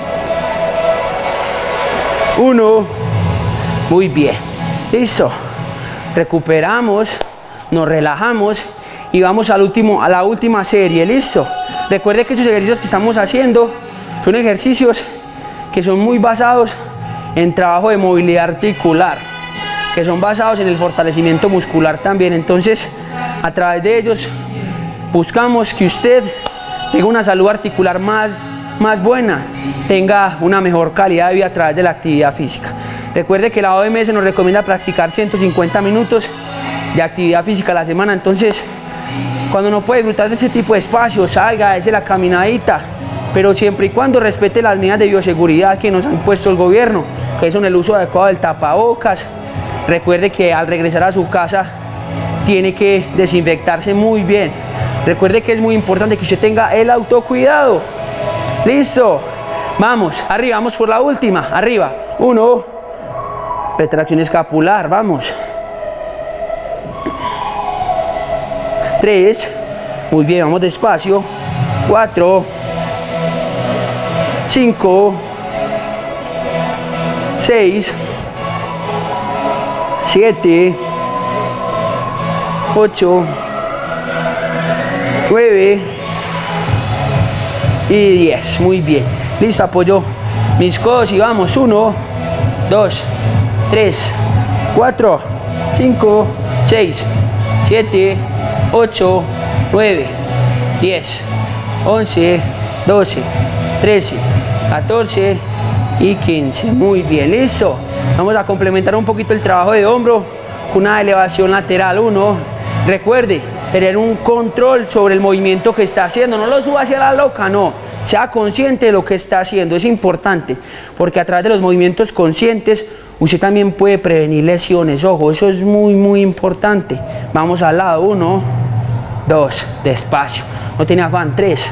1. Muy bien, listo. Recuperamos, nos relajamos y vamos a la última serie, ¿listo? Recuerde que estos ejercicios que estamos haciendo son ejercicios que son muy basados en trabajo de movilidad articular, que son basados en el fortalecimiento muscular también. Entonces, a través de ellos buscamos que usted tenga una salud articular más buena, tenga una mejor calidad de vida a través de la actividad física. Recuerde que la OMS nos recomienda practicar 150 minutos de actividad física a la semana. Entonces, cuando no puede disfrutar de ese tipo de espacios, salga, dése la caminadita, pero siempre y cuando respete las medidas de bioseguridad que nos ha impuesto el gobierno, que son el uso adecuado del tapabocas. Recuerde que al regresar a su casa tiene que desinfectarse muy bien. Recuerde que es muy importante que usted tenga el autocuidado. Listo, vamos, arriba, vamos por la última, arriba, 1, retracción escapular, vamos, 3, muy bien, vamos despacio, 4, 5, 6, 7, 8, 9 y 10, muy bien, listo, apoyo mis codos y vamos, 1, 2, 3, 4, 5, 6, 7, 8, 9, 10, 11, 12, 13, 14 y 15, muy bien, listo. Vamos a complementar un poquito el trabajo de hombro con una elevación lateral. 1, recuerde tener un control sobre el movimiento que está haciendo, no lo suba hacia la loca, no, sea consciente de lo que está haciendo, es importante, porque a través de los movimientos conscientes usted también puede prevenir lesiones, ojo, eso es muy importante. Vamos al lado, 1, 2, despacio, no tiene afán, 3,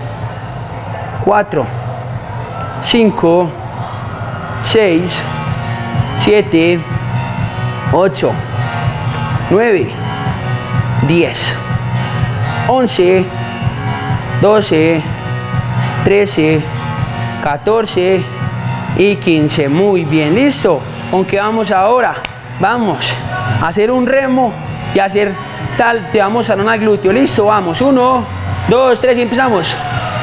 4, 5, 6, 7, 8, 9, 10, 11, 12, 13, 14 y 15, muy bien, listo. ¿Con qué vamos ahora? Vamos a hacer un remo y hacer tal, te vamos a dar un glúteo, listo, vamos, 1, 2, 3 y empezamos.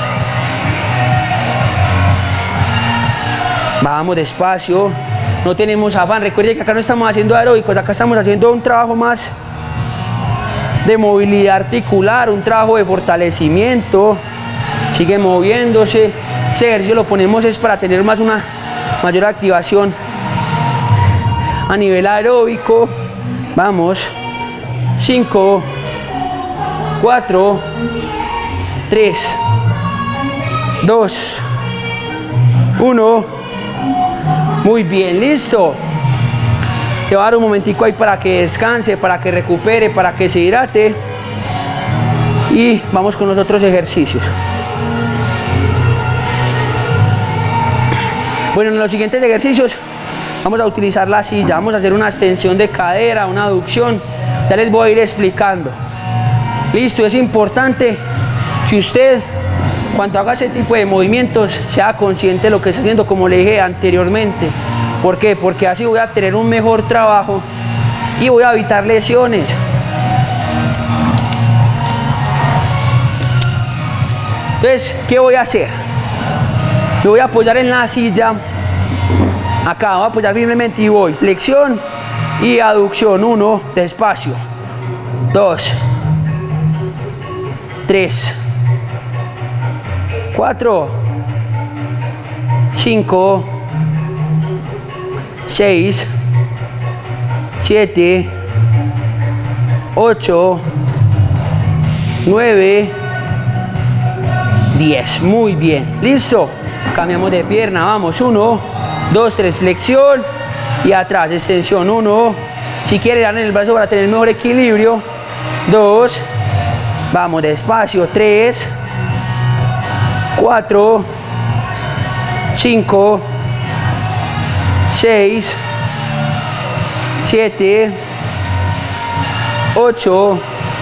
Vamos despacio, no tenemos afán, recuerde que acá no estamos haciendo aeróbicos, acá estamos haciendo un trabajo más de movilidad articular, un trabajo de fortalecimiento. Sigue moviéndose, ese ejercicio lo ponemos es para tener una mayor activación a nivel aeróbico. Vamos, 5, 4, 3, 2, 1, muy bien, listo. Te voy a dar un momentico ahí para que descanse, para que recupere, para que se hidrate y vamos con los otros ejercicios. Bueno, en los siguientes ejercicios vamos a utilizar la silla, vamos a hacer una extensión de cadera, una aducción, ya les voy a ir explicando. Listo, es importante que usted cuando haga ese tipo de movimientos sea consciente de lo que está haciendo, como le dije anteriormente. ¿Por qué? Porque así voy a tener un mejor trabajo y voy a evitar lesiones. Entonces, ¿qué voy a hacer? Me voy a apoyar en la silla, acá voy a apoyar firmemente y voy, flexión y aducción, 1, despacio, 2, 3, 4, 5, 6, 7, 8, 9, 10, muy bien, listo. Cambiamos de pierna, vamos, 1, 2, 3, flexión y atrás, extensión, 1, si quiere dar en el brazo para tener mejor equilibrio, 2, vamos despacio, 3, 4, 5, 6, 7, 8,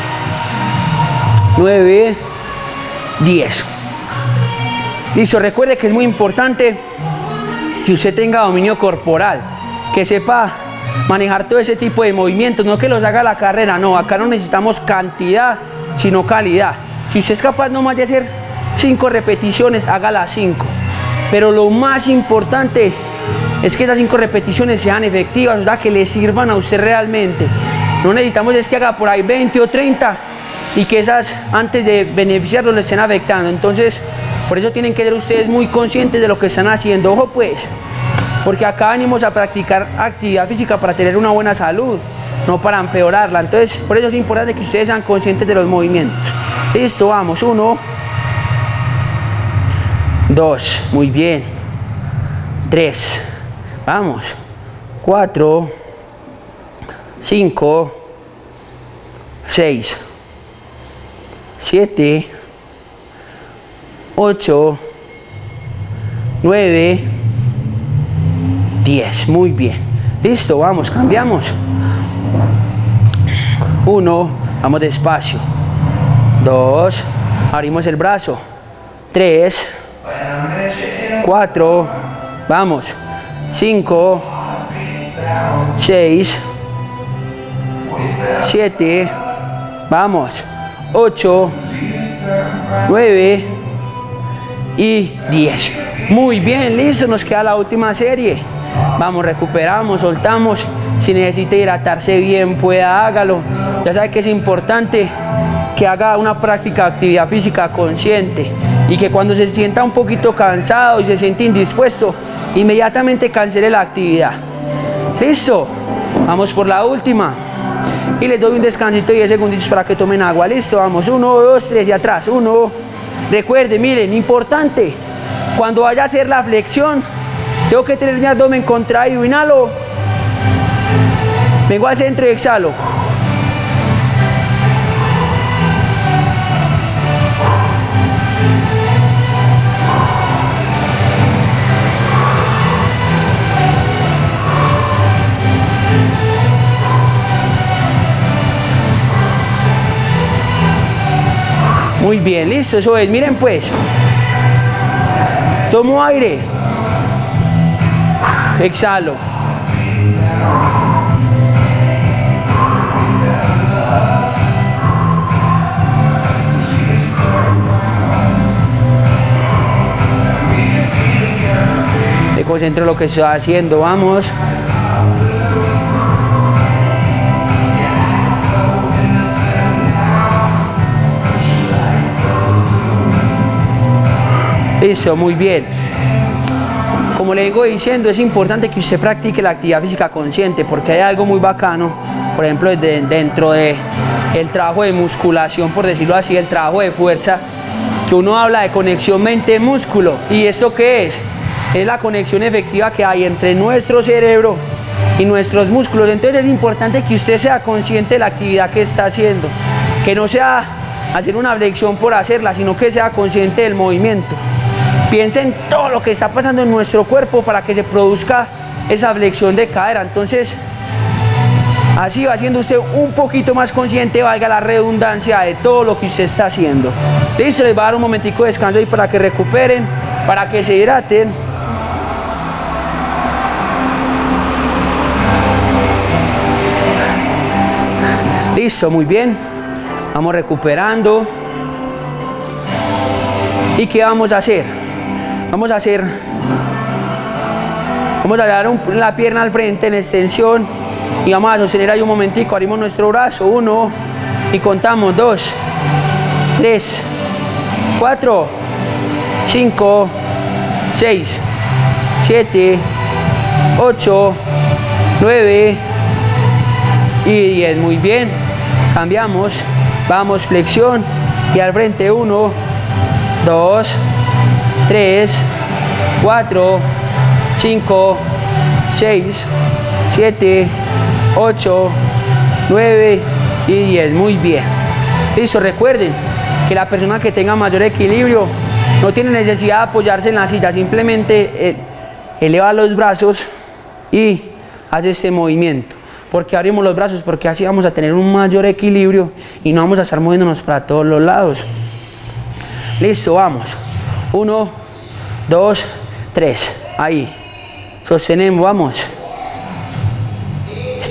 9, 10. Listo, recuerde que es muy importante que usted tenga dominio corporal, que sepa manejar todo ese tipo de movimientos, no que los haga la carrera, no, acá no necesitamos cantidad, sino calidad. Si usted es capaz nomás de hacer 5 repeticiones, haga las 5. Pero lo más importante es que esas 5 repeticiones sean efectivas, o sea, que le sirvan a usted realmente. No necesitamos es que haga por ahí 20 o 30 y que esas antes de beneficiarlos le estén afectando. Entonces, por eso tienen que ser ustedes muy conscientes de lo que están haciendo. Ojo pues, porque acá venimos a practicar actividad física para tener una buena salud, no para empeorarla. Entonces, por eso es importante que ustedes sean conscientes de los movimientos. Listo, vamos, 1, 2, muy bien, 3, vamos, 4, 5, 6, 7, 8, 9, 10, muy bien. Listo, vamos, cambiamos. 1, vamos despacio. 2, abrimos el brazo. 3, 4, vamos. 5, 6, 7, vamos. 8, 9 y 10. Muy bien, listo, nos queda la última serie. Vamos, recuperamos, soltamos. Si necesita hidratarse bien, pueda, hágalo. Ya sabe que es importante que haga una práctica de actividad física consciente y que cuando se sienta un poquito cansado y se siente indispuesto, inmediatamente cancele la actividad. Listo, vamos por la última y les doy un descansito de 10 segunditos para que tomen agua. Listo, vamos, 1, 2, 3 y atrás. 1, recuerden, miren, importante, cuando vaya a hacer la flexión tengo que tener mi abdomen contraído. Inhalo, vengo al centro y exhalo. Muy bien, listo, eso es. Miren pues, tomo aire, exhalo. Me concentro en lo que estoy haciendo, vamos. Listo, muy bien. Como le vengo diciendo, es importante que usted practique la actividad física consciente porque hay algo muy bacano, por ejemplo, dentro del trabajo de musculación, por decirlo así, el trabajo de fuerza, que uno habla de conexión mente-músculo. ¿Y esto qué es? Es la conexión efectiva que hay entre nuestro cerebro y nuestros músculos. Entonces es importante que usted sea consciente de la actividad que está haciendo, que no sea hacer una flexión por hacerla, sino que sea consciente del movimiento. Piensa en todo lo que está pasando en nuestro cuerpo para que se produzca esa flexión de cadera. Entonces, así va siendo usted un poquito más consciente, valga la redundancia, de todo lo que usted está haciendo. Listo, les va a dar un momentico de descanso ahí para que recuperen, para que se hidraten. Listo, muy bien. Vamos recuperando. ¿Y qué vamos a hacer? Vamos a dar la pierna al frente en extensión y vamos a sostener ahí un momentico. Abrimos nuestro brazo, 1 y contamos 2, 3, 4, 5, 6, 7, 8, 9 y 10. Muy bien, cambiamos, vamos, flexión y al frente, 1, 2, 3, 4, 5, 6, 7, 8, 9 y 10. Muy bien. Listo, recuerden que la persona que tenga mayor equilibrio no tiene necesidad de apoyarse en la silla, simplemente eleva los brazos y hace este movimiento. ¿Por qué abrimos los brazos? Porque así vamos a tener un mayor equilibrio y no vamos a estar moviéndonos para todos los lados. Listo, vamos. 1, 2, 3. Ahí. Sostenemos, vamos.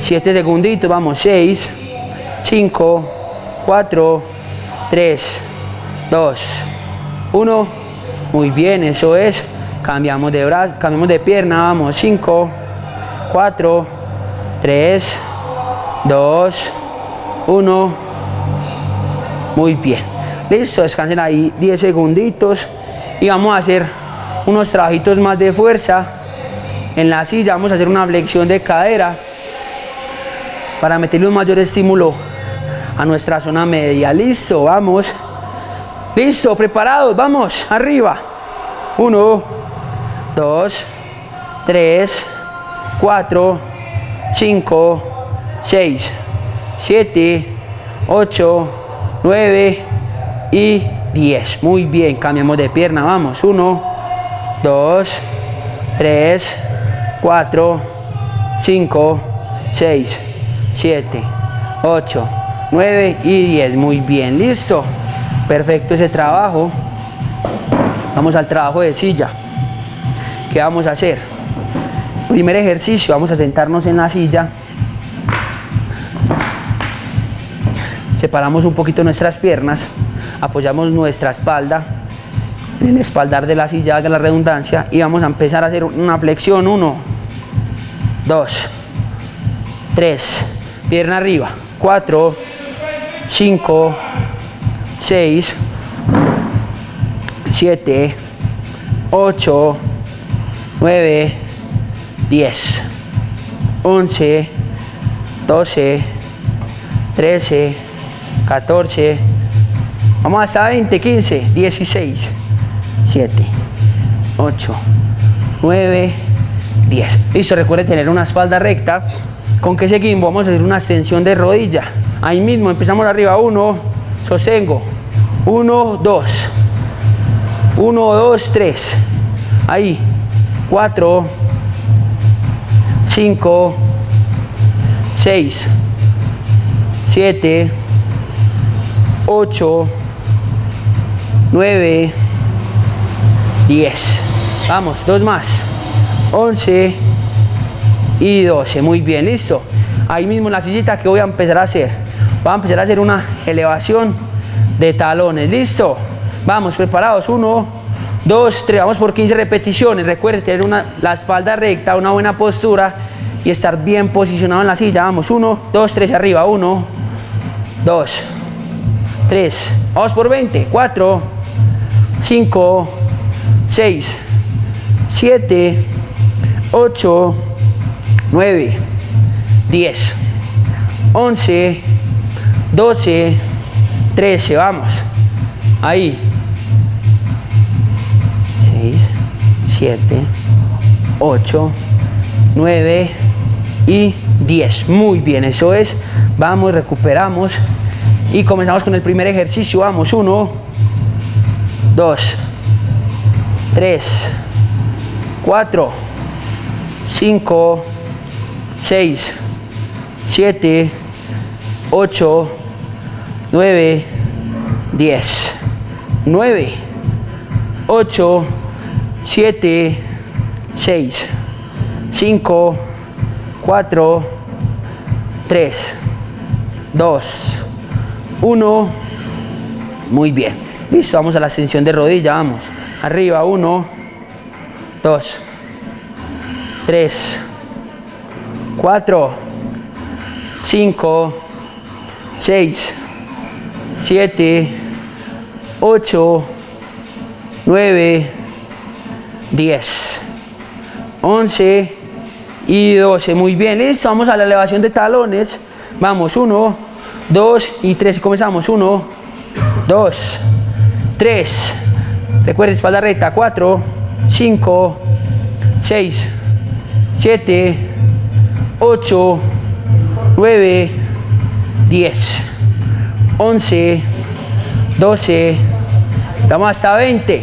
7 segunditos, vamos, 6, 5, 4, 3, 2, 1, muy bien, eso es, cambiamos de brazo, cambiamos de pierna, vamos, 5, 4, 3, 2, 1, muy bien, listo, descansen ahí 10 segunditos y vamos a hacer unos trabajitos más de fuerza en la silla, vamos a hacer una flexión de cadera para meterle un mayor estímulo a nuestra zona media. Listo, vamos. Listo, preparados, vamos, arriba. 1, 2, 3, 4, 5, 6, 7, 8, 9 y 10. Muy bien, cambiamos de pierna, vamos. 1, 2, 3, 4, 5, 6, 7, 8, 9 y 10. Muy bien, listo. Perfecto ese trabajo. Vamos al trabajo de silla. ¿Qué vamos a hacer? Primer ejercicio, vamos a sentarnos en la silla. Separamos un poquito nuestras piernas, apoyamos nuestra espalda en el espaldar de la silla, haga la redundancia, y vamos a empezar a hacer una flexión. 1, 2, 3, pierna arriba, 4, 5, 6, 7, 8, 9, 10, 11, 12, 13, 14, vamos hasta 20, 15, 16, 7, 8, 9, 10. Listo, recuerde tener una espalda recta. ¿Con qué seguimos? Vamos a hacer una extensión de rodilla. Ahí mismo, empezamos arriba, 1, sostengo, 1, 2, 1, 2, 3, ahí, 4, 5, 6, 7, 8, 9, 10, vamos, dos más, 11 y 12, muy bien, listo. Ahí mismo en la sillita, que voy a empezar a hacer? Voy a empezar a hacer una elevación de talones, listo. Vamos, preparados, 1, 2, 3, vamos por 15 repeticiones. Recuerden tener la espalda recta, una buena postura y estar bien posicionado en la silla. Vamos, 1, 2, 3, arriba, 1, 2, 3, vamos por 20, 4, 5, 6, 7, 8, 9, 10, 11, 12, 13, vamos, ahí, 6, 7, 8, 9 y 10, muy bien, eso es, vamos, recuperamos y comenzamos con el primer ejercicio, vamos, 1, 2, 3, 4, 5, 6, 7, 8, 9, 10, 9, 8, 7, 6, 5, 4, 3, 2, 1, muy bien, listo, vamos a la extensión de rodilla, vamos, arriba, 1, 2, 3, 4, 5, 6, 7, 8, 9, 10, 11 y 12, muy bien, listo, vamos a la elevación de talones, vamos, 1, 2 y 3, comenzamos, 1, 2, 3, recuerden espalda recta, 4, 5, 6, 7, 8, 9, 10, 11, 12, estamos hasta 20.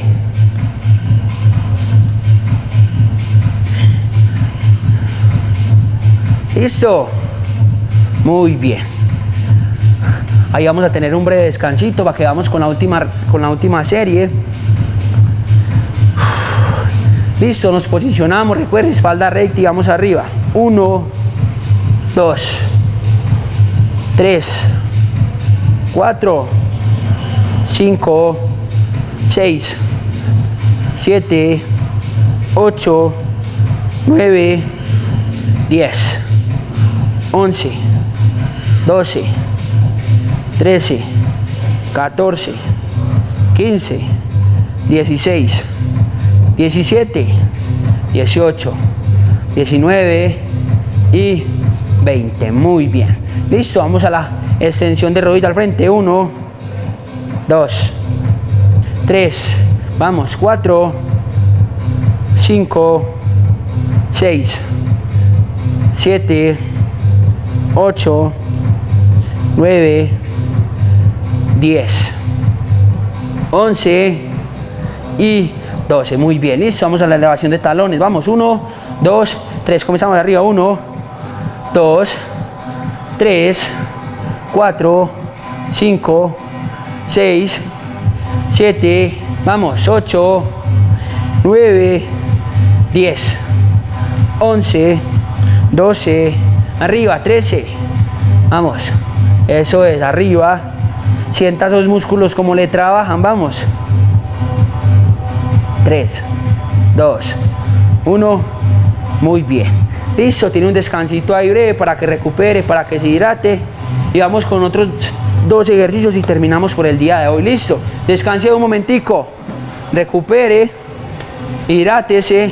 Listo, muy bien. Ahí vamos a tener un breve descansito para que vamos con la última serie. Listo, nos posicionamos, recuerden, espalda recta y vamos arriba. 1, 2, 3, 4, 5, 6, 7, 8, 9, 10, 11, 12, 13, 14, 15, 16, 17, 18, 19 y 20. Muy bien. Listo, vamos a la extensión de rodilla al frente. 1, 2, 3, vamos, 4, 5, 6, 7, 8, 9, 10, 11 y 12. Muy bien, listo, vamos a la elevación de talones. Vamos, 1, 2, 3, comenzamos de arriba. 1, 2, 3, 4, 5, 6, 7, vamos, 8, 9, 10, 11, 12, arriba, 13, vamos, eso es, arriba, sienta esos músculos como le trabajan, vamos, 3, 2, 1, muy bien, listo, tiene un descansito ahí breve para que recupere, para que se hidrate, y vamos con otros 2 ejercicios y terminamos por el día de hoy. Listo, descanse un momentico, recupere, hidrátese.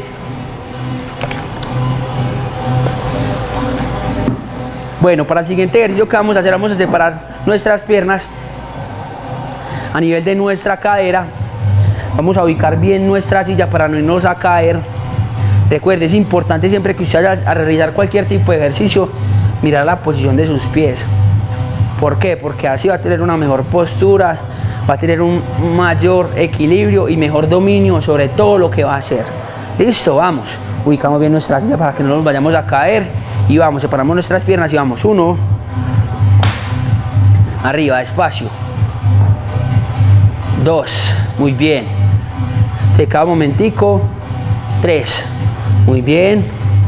Bueno, para el siguiente ejercicio que vamos a hacer, vamos a separar nuestras piernas a nivel de nuestra cadera. Vamos a ubicar bien nuestra silla para no irnos a caer. Recuerde, es importante siempre que usted vaya a realizar cualquier tipo de ejercicio, mirar la posición de sus pies. ¿Por qué? Porque así va a tener una mejor postura, va a tener un mayor equilibrio y mejor dominio sobre todo lo que va a hacer. Listo, vamos. Ubicamos bien nuestra silla para que no nos vayamos a caer. Y vamos, separamos nuestras piernas y vamos. 1, arriba, despacio. 2, muy bien. Seca un momentico. 3, muy bien.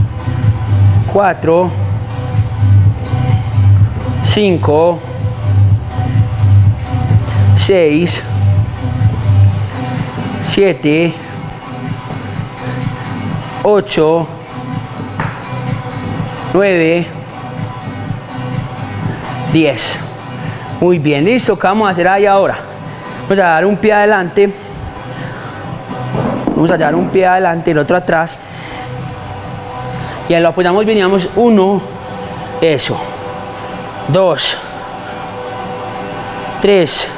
4, 5, 6, 7, 8, 9, 10. Muy bien, listo. ¿Qué vamos a hacer ahí ahora? Vamos a dar un pie adelante. Vamos a dar un pie adelante, el otro atrás. Y ahí lo apoyamos bien y vamos 1, eso. 2, 3,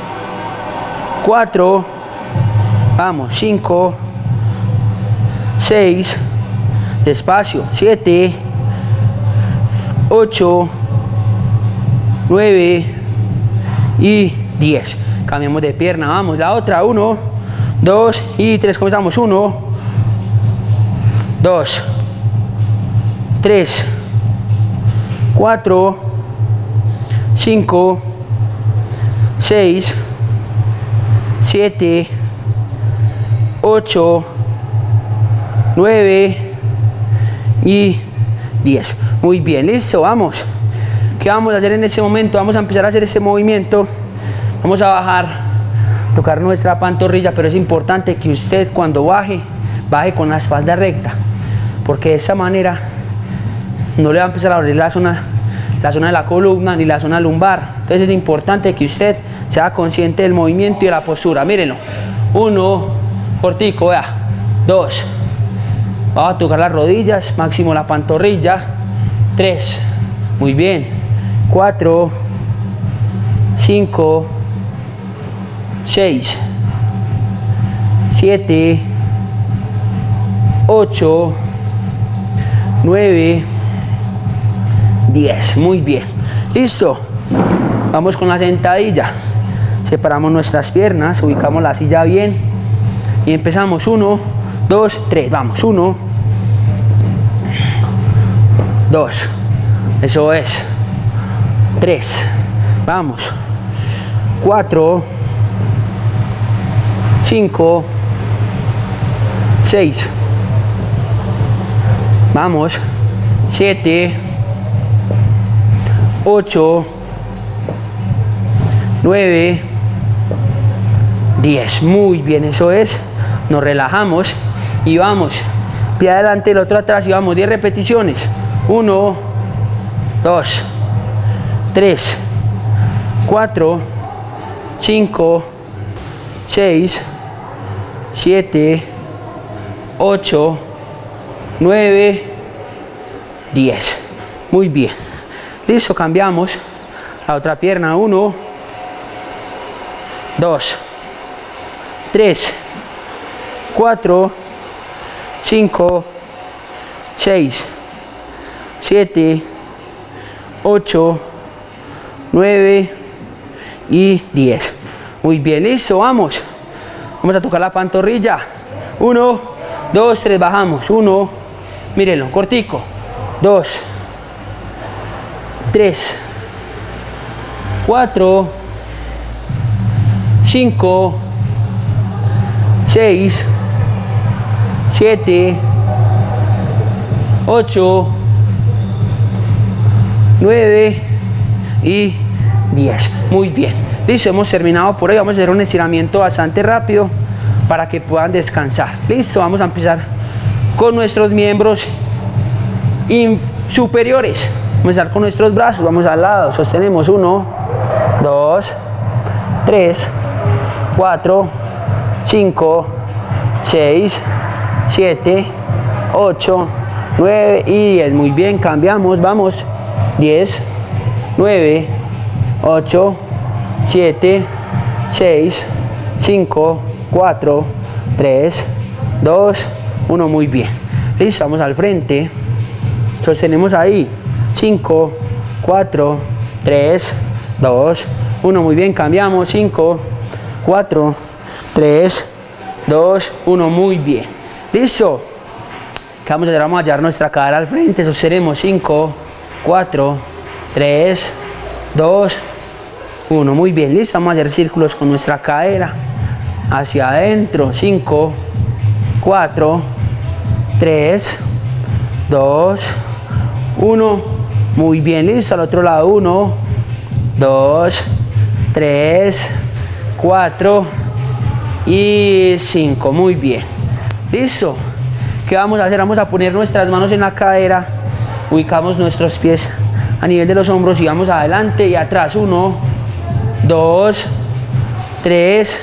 4, vamos, 5, 6, despacio, 7, 8, 9 y 10. Cambiamos de pierna, vamos, la otra, 1, 2 y 3, comenzamos, 1, 2, 3, 4, 5, 6, 7, 8, 9 y 10. Muy bien, listo, vamos. ¿Qué vamos a hacer en este momento? Vamos a empezar a hacer este movimiento. Vamos a bajar, tocar nuestra pantorrilla, pero es importante que usted cuando baje con la espalda recta, porque de esa manera no le va a empezar a doler la zona de la columna ni la zona lumbar. Entonces es importante que usted sea consciente del movimiento y de la postura. Mírenlo. 1, cortico, vea. 2, vamos a tocar las rodillas, máximo la pantorrilla. 3, muy bien. 4, 5, 6, 7, 8, 9, 10. Muy bien. Listo. Vamos con la sentadilla. Separamos nuestras piernas, ubicamos la silla bien y empezamos. 1, 2, 3. Vamos. 1, 2. Eso es. 3. Vamos. 4, 5, 6. Vamos. 7, 8, 9, 10. Muy bien, eso es. Nos relajamos y vamos. Pie adelante, el otro atrás y vamos. 10 repeticiones. 1, 2, 3, 4, 5, 6, 7, 8, 9, 10. Muy bien. Listo, cambiamos. La otra pierna. 1, 2, 3, 4, 5, 6, 7, 8, 9 y 10. Muy bien, listo, vamos. Vamos a tocar la pantorrilla. 1, 2, 3, bajamos. 1, mírenlo, cortico. 2, 3, 4, 5, 6, 7, 8, 9 y 10. Muy bien. Listo, hemos terminado por hoy. Vamos a hacer un estiramiento bastante rápido para que puedan descansar. Listo, vamos a empezar con nuestros miembros superiores. Vamos a empezar con nuestros brazos. Vamos al lado. Sostenemos 1, 2, 3, 4, 5, 6, 7, 8, 9 y 10. Muy bien, cambiamos. Vamos. 10, 9, 8, 7, 6, 5, 4, 3, 2, 1. Muy bien. Listo, vamos al frente. Sostenemos ahí. 5, 4, 3, 2, 1. Muy bien, cambiamos. 5, 4, 3, 2, 1. Muy bien. Listo. ¿Qué vamos a hacer? Vamos a llevar nuestra cara al frente. Sostenemos. 5, 4, 3, 2, 1. Muy bien, listo. Vamos a hacer círculos con nuestra cadera hacia adentro. 5, 4, 3, 2, 1. Muy bien, listo. Al otro lado. 1, 2, 3, 4 y 5. Muy bien. Listo. ¿Qué vamos a hacer? Vamos a poner nuestras manos en la cadera. Ubicamos nuestros pies a nivel de los hombros y vamos adelante y atrás. 1, 2, 3,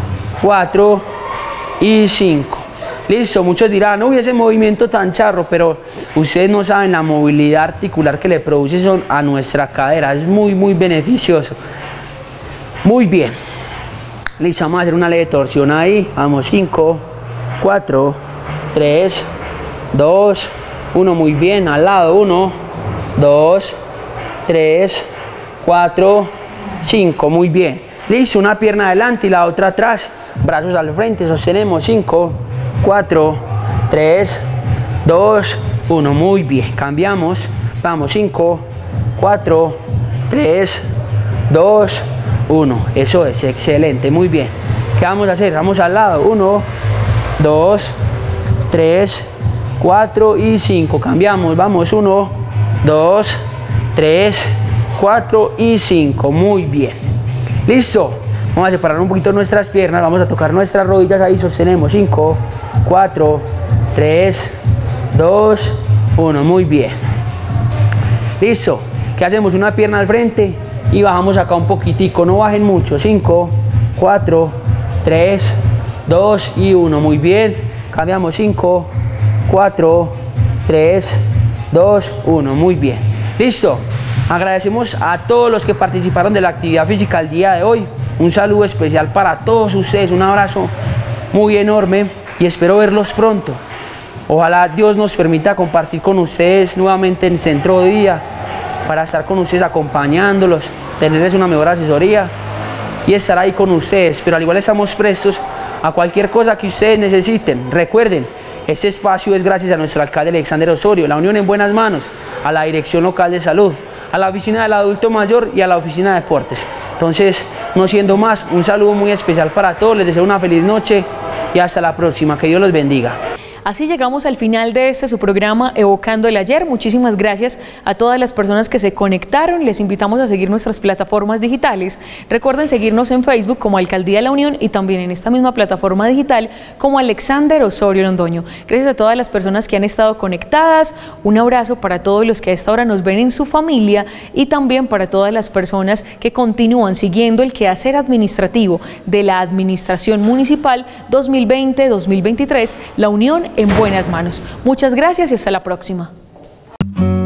4 y 5. Listo, muchos dirán, uy, ese movimiento tan charro, pero ustedes no saben la movilidad articular que le produce eso a nuestra cadera. Es muy, muy beneficioso. Muy bien. Listo, vamos a hacer una leve torsión ahí. Vamos, 5, 4, 3, 2, 1. Muy bien, al lado. 1, 2, 3, 4, 5. Muy bien. Listo, una pierna adelante y la otra atrás. Brazos al frente, sostenemos. 5, 4, 3, 2, 1. Muy bien, cambiamos. Vamos, 5, 4, 3, 2, 1. Eso es, excelente, muy bien. ¿Qué vamos a hacer? Vamos al lado. 1, 2, 3, 4 y 5. Cambiamos, vamos. 1, 2, 3, 4 y 5. Muy bien. Listo. Vamos a separar un poquito nuestras piernas. Vamos a tocar nuestras rodillas ahí. Sostenemos. 5, 4, 3, 2, 1. Muy bien. Listo. ¿Qué hacemos? Una pierna al frente y bajamos acá un poquitico. No bajen mucho. 5, 4, 3, 2 y 1. Muy bien. Cambiamos. 5, 4, 3, 2, 1. Muy bien. Listo. Agradecemos a todos los que participaron de la actividad física el día de hoy. Un saludo especial para todos ustedes. Un abrazo muy enorme y espero verlos pronto. Ojalá Dios nos permita compartir con ustedes nuevamente en Centro de Día para estar con ustedes acompañándolos, tenerles una mejor asesoría y estar ahí con ustedes. Pero al igual estamos prestos a cualquier cosa que ustedes necesiten. Recuerden, este espacio es gracias a nuestro alcalde Alexander Osorio, la Unión en buenas manos, a la Dirección Local de Salud, a la Oficina del Adulto Mayor y a la Oficina de Deportes. Entonces, no siendo más, un saludo muy especial para todos, les deseo una feliz noche y hasta la próxima, que Dios los bendiga. Así llegamos al final de su programa Evocando el Ayer. Muchísimas gracias a todas las personas que se conectaron. Les invitamos a seguir nuestras plataformas digitales. Recuerden seguirnos en Facebook como Alcaldía de la Unión y también en esta misma plataforma digital como Alexander Osorio Londoño. Gracias a todas las personas que han estado conectadas. Un abrazo para todos los que a esta hora nos ven en su familia y también para todas las personas que continúan siguiendo el quehacer administrativo de la Administración Municipal 2020-2023, La Unión en buenas manos. Muchas gracias y hasta la próxima.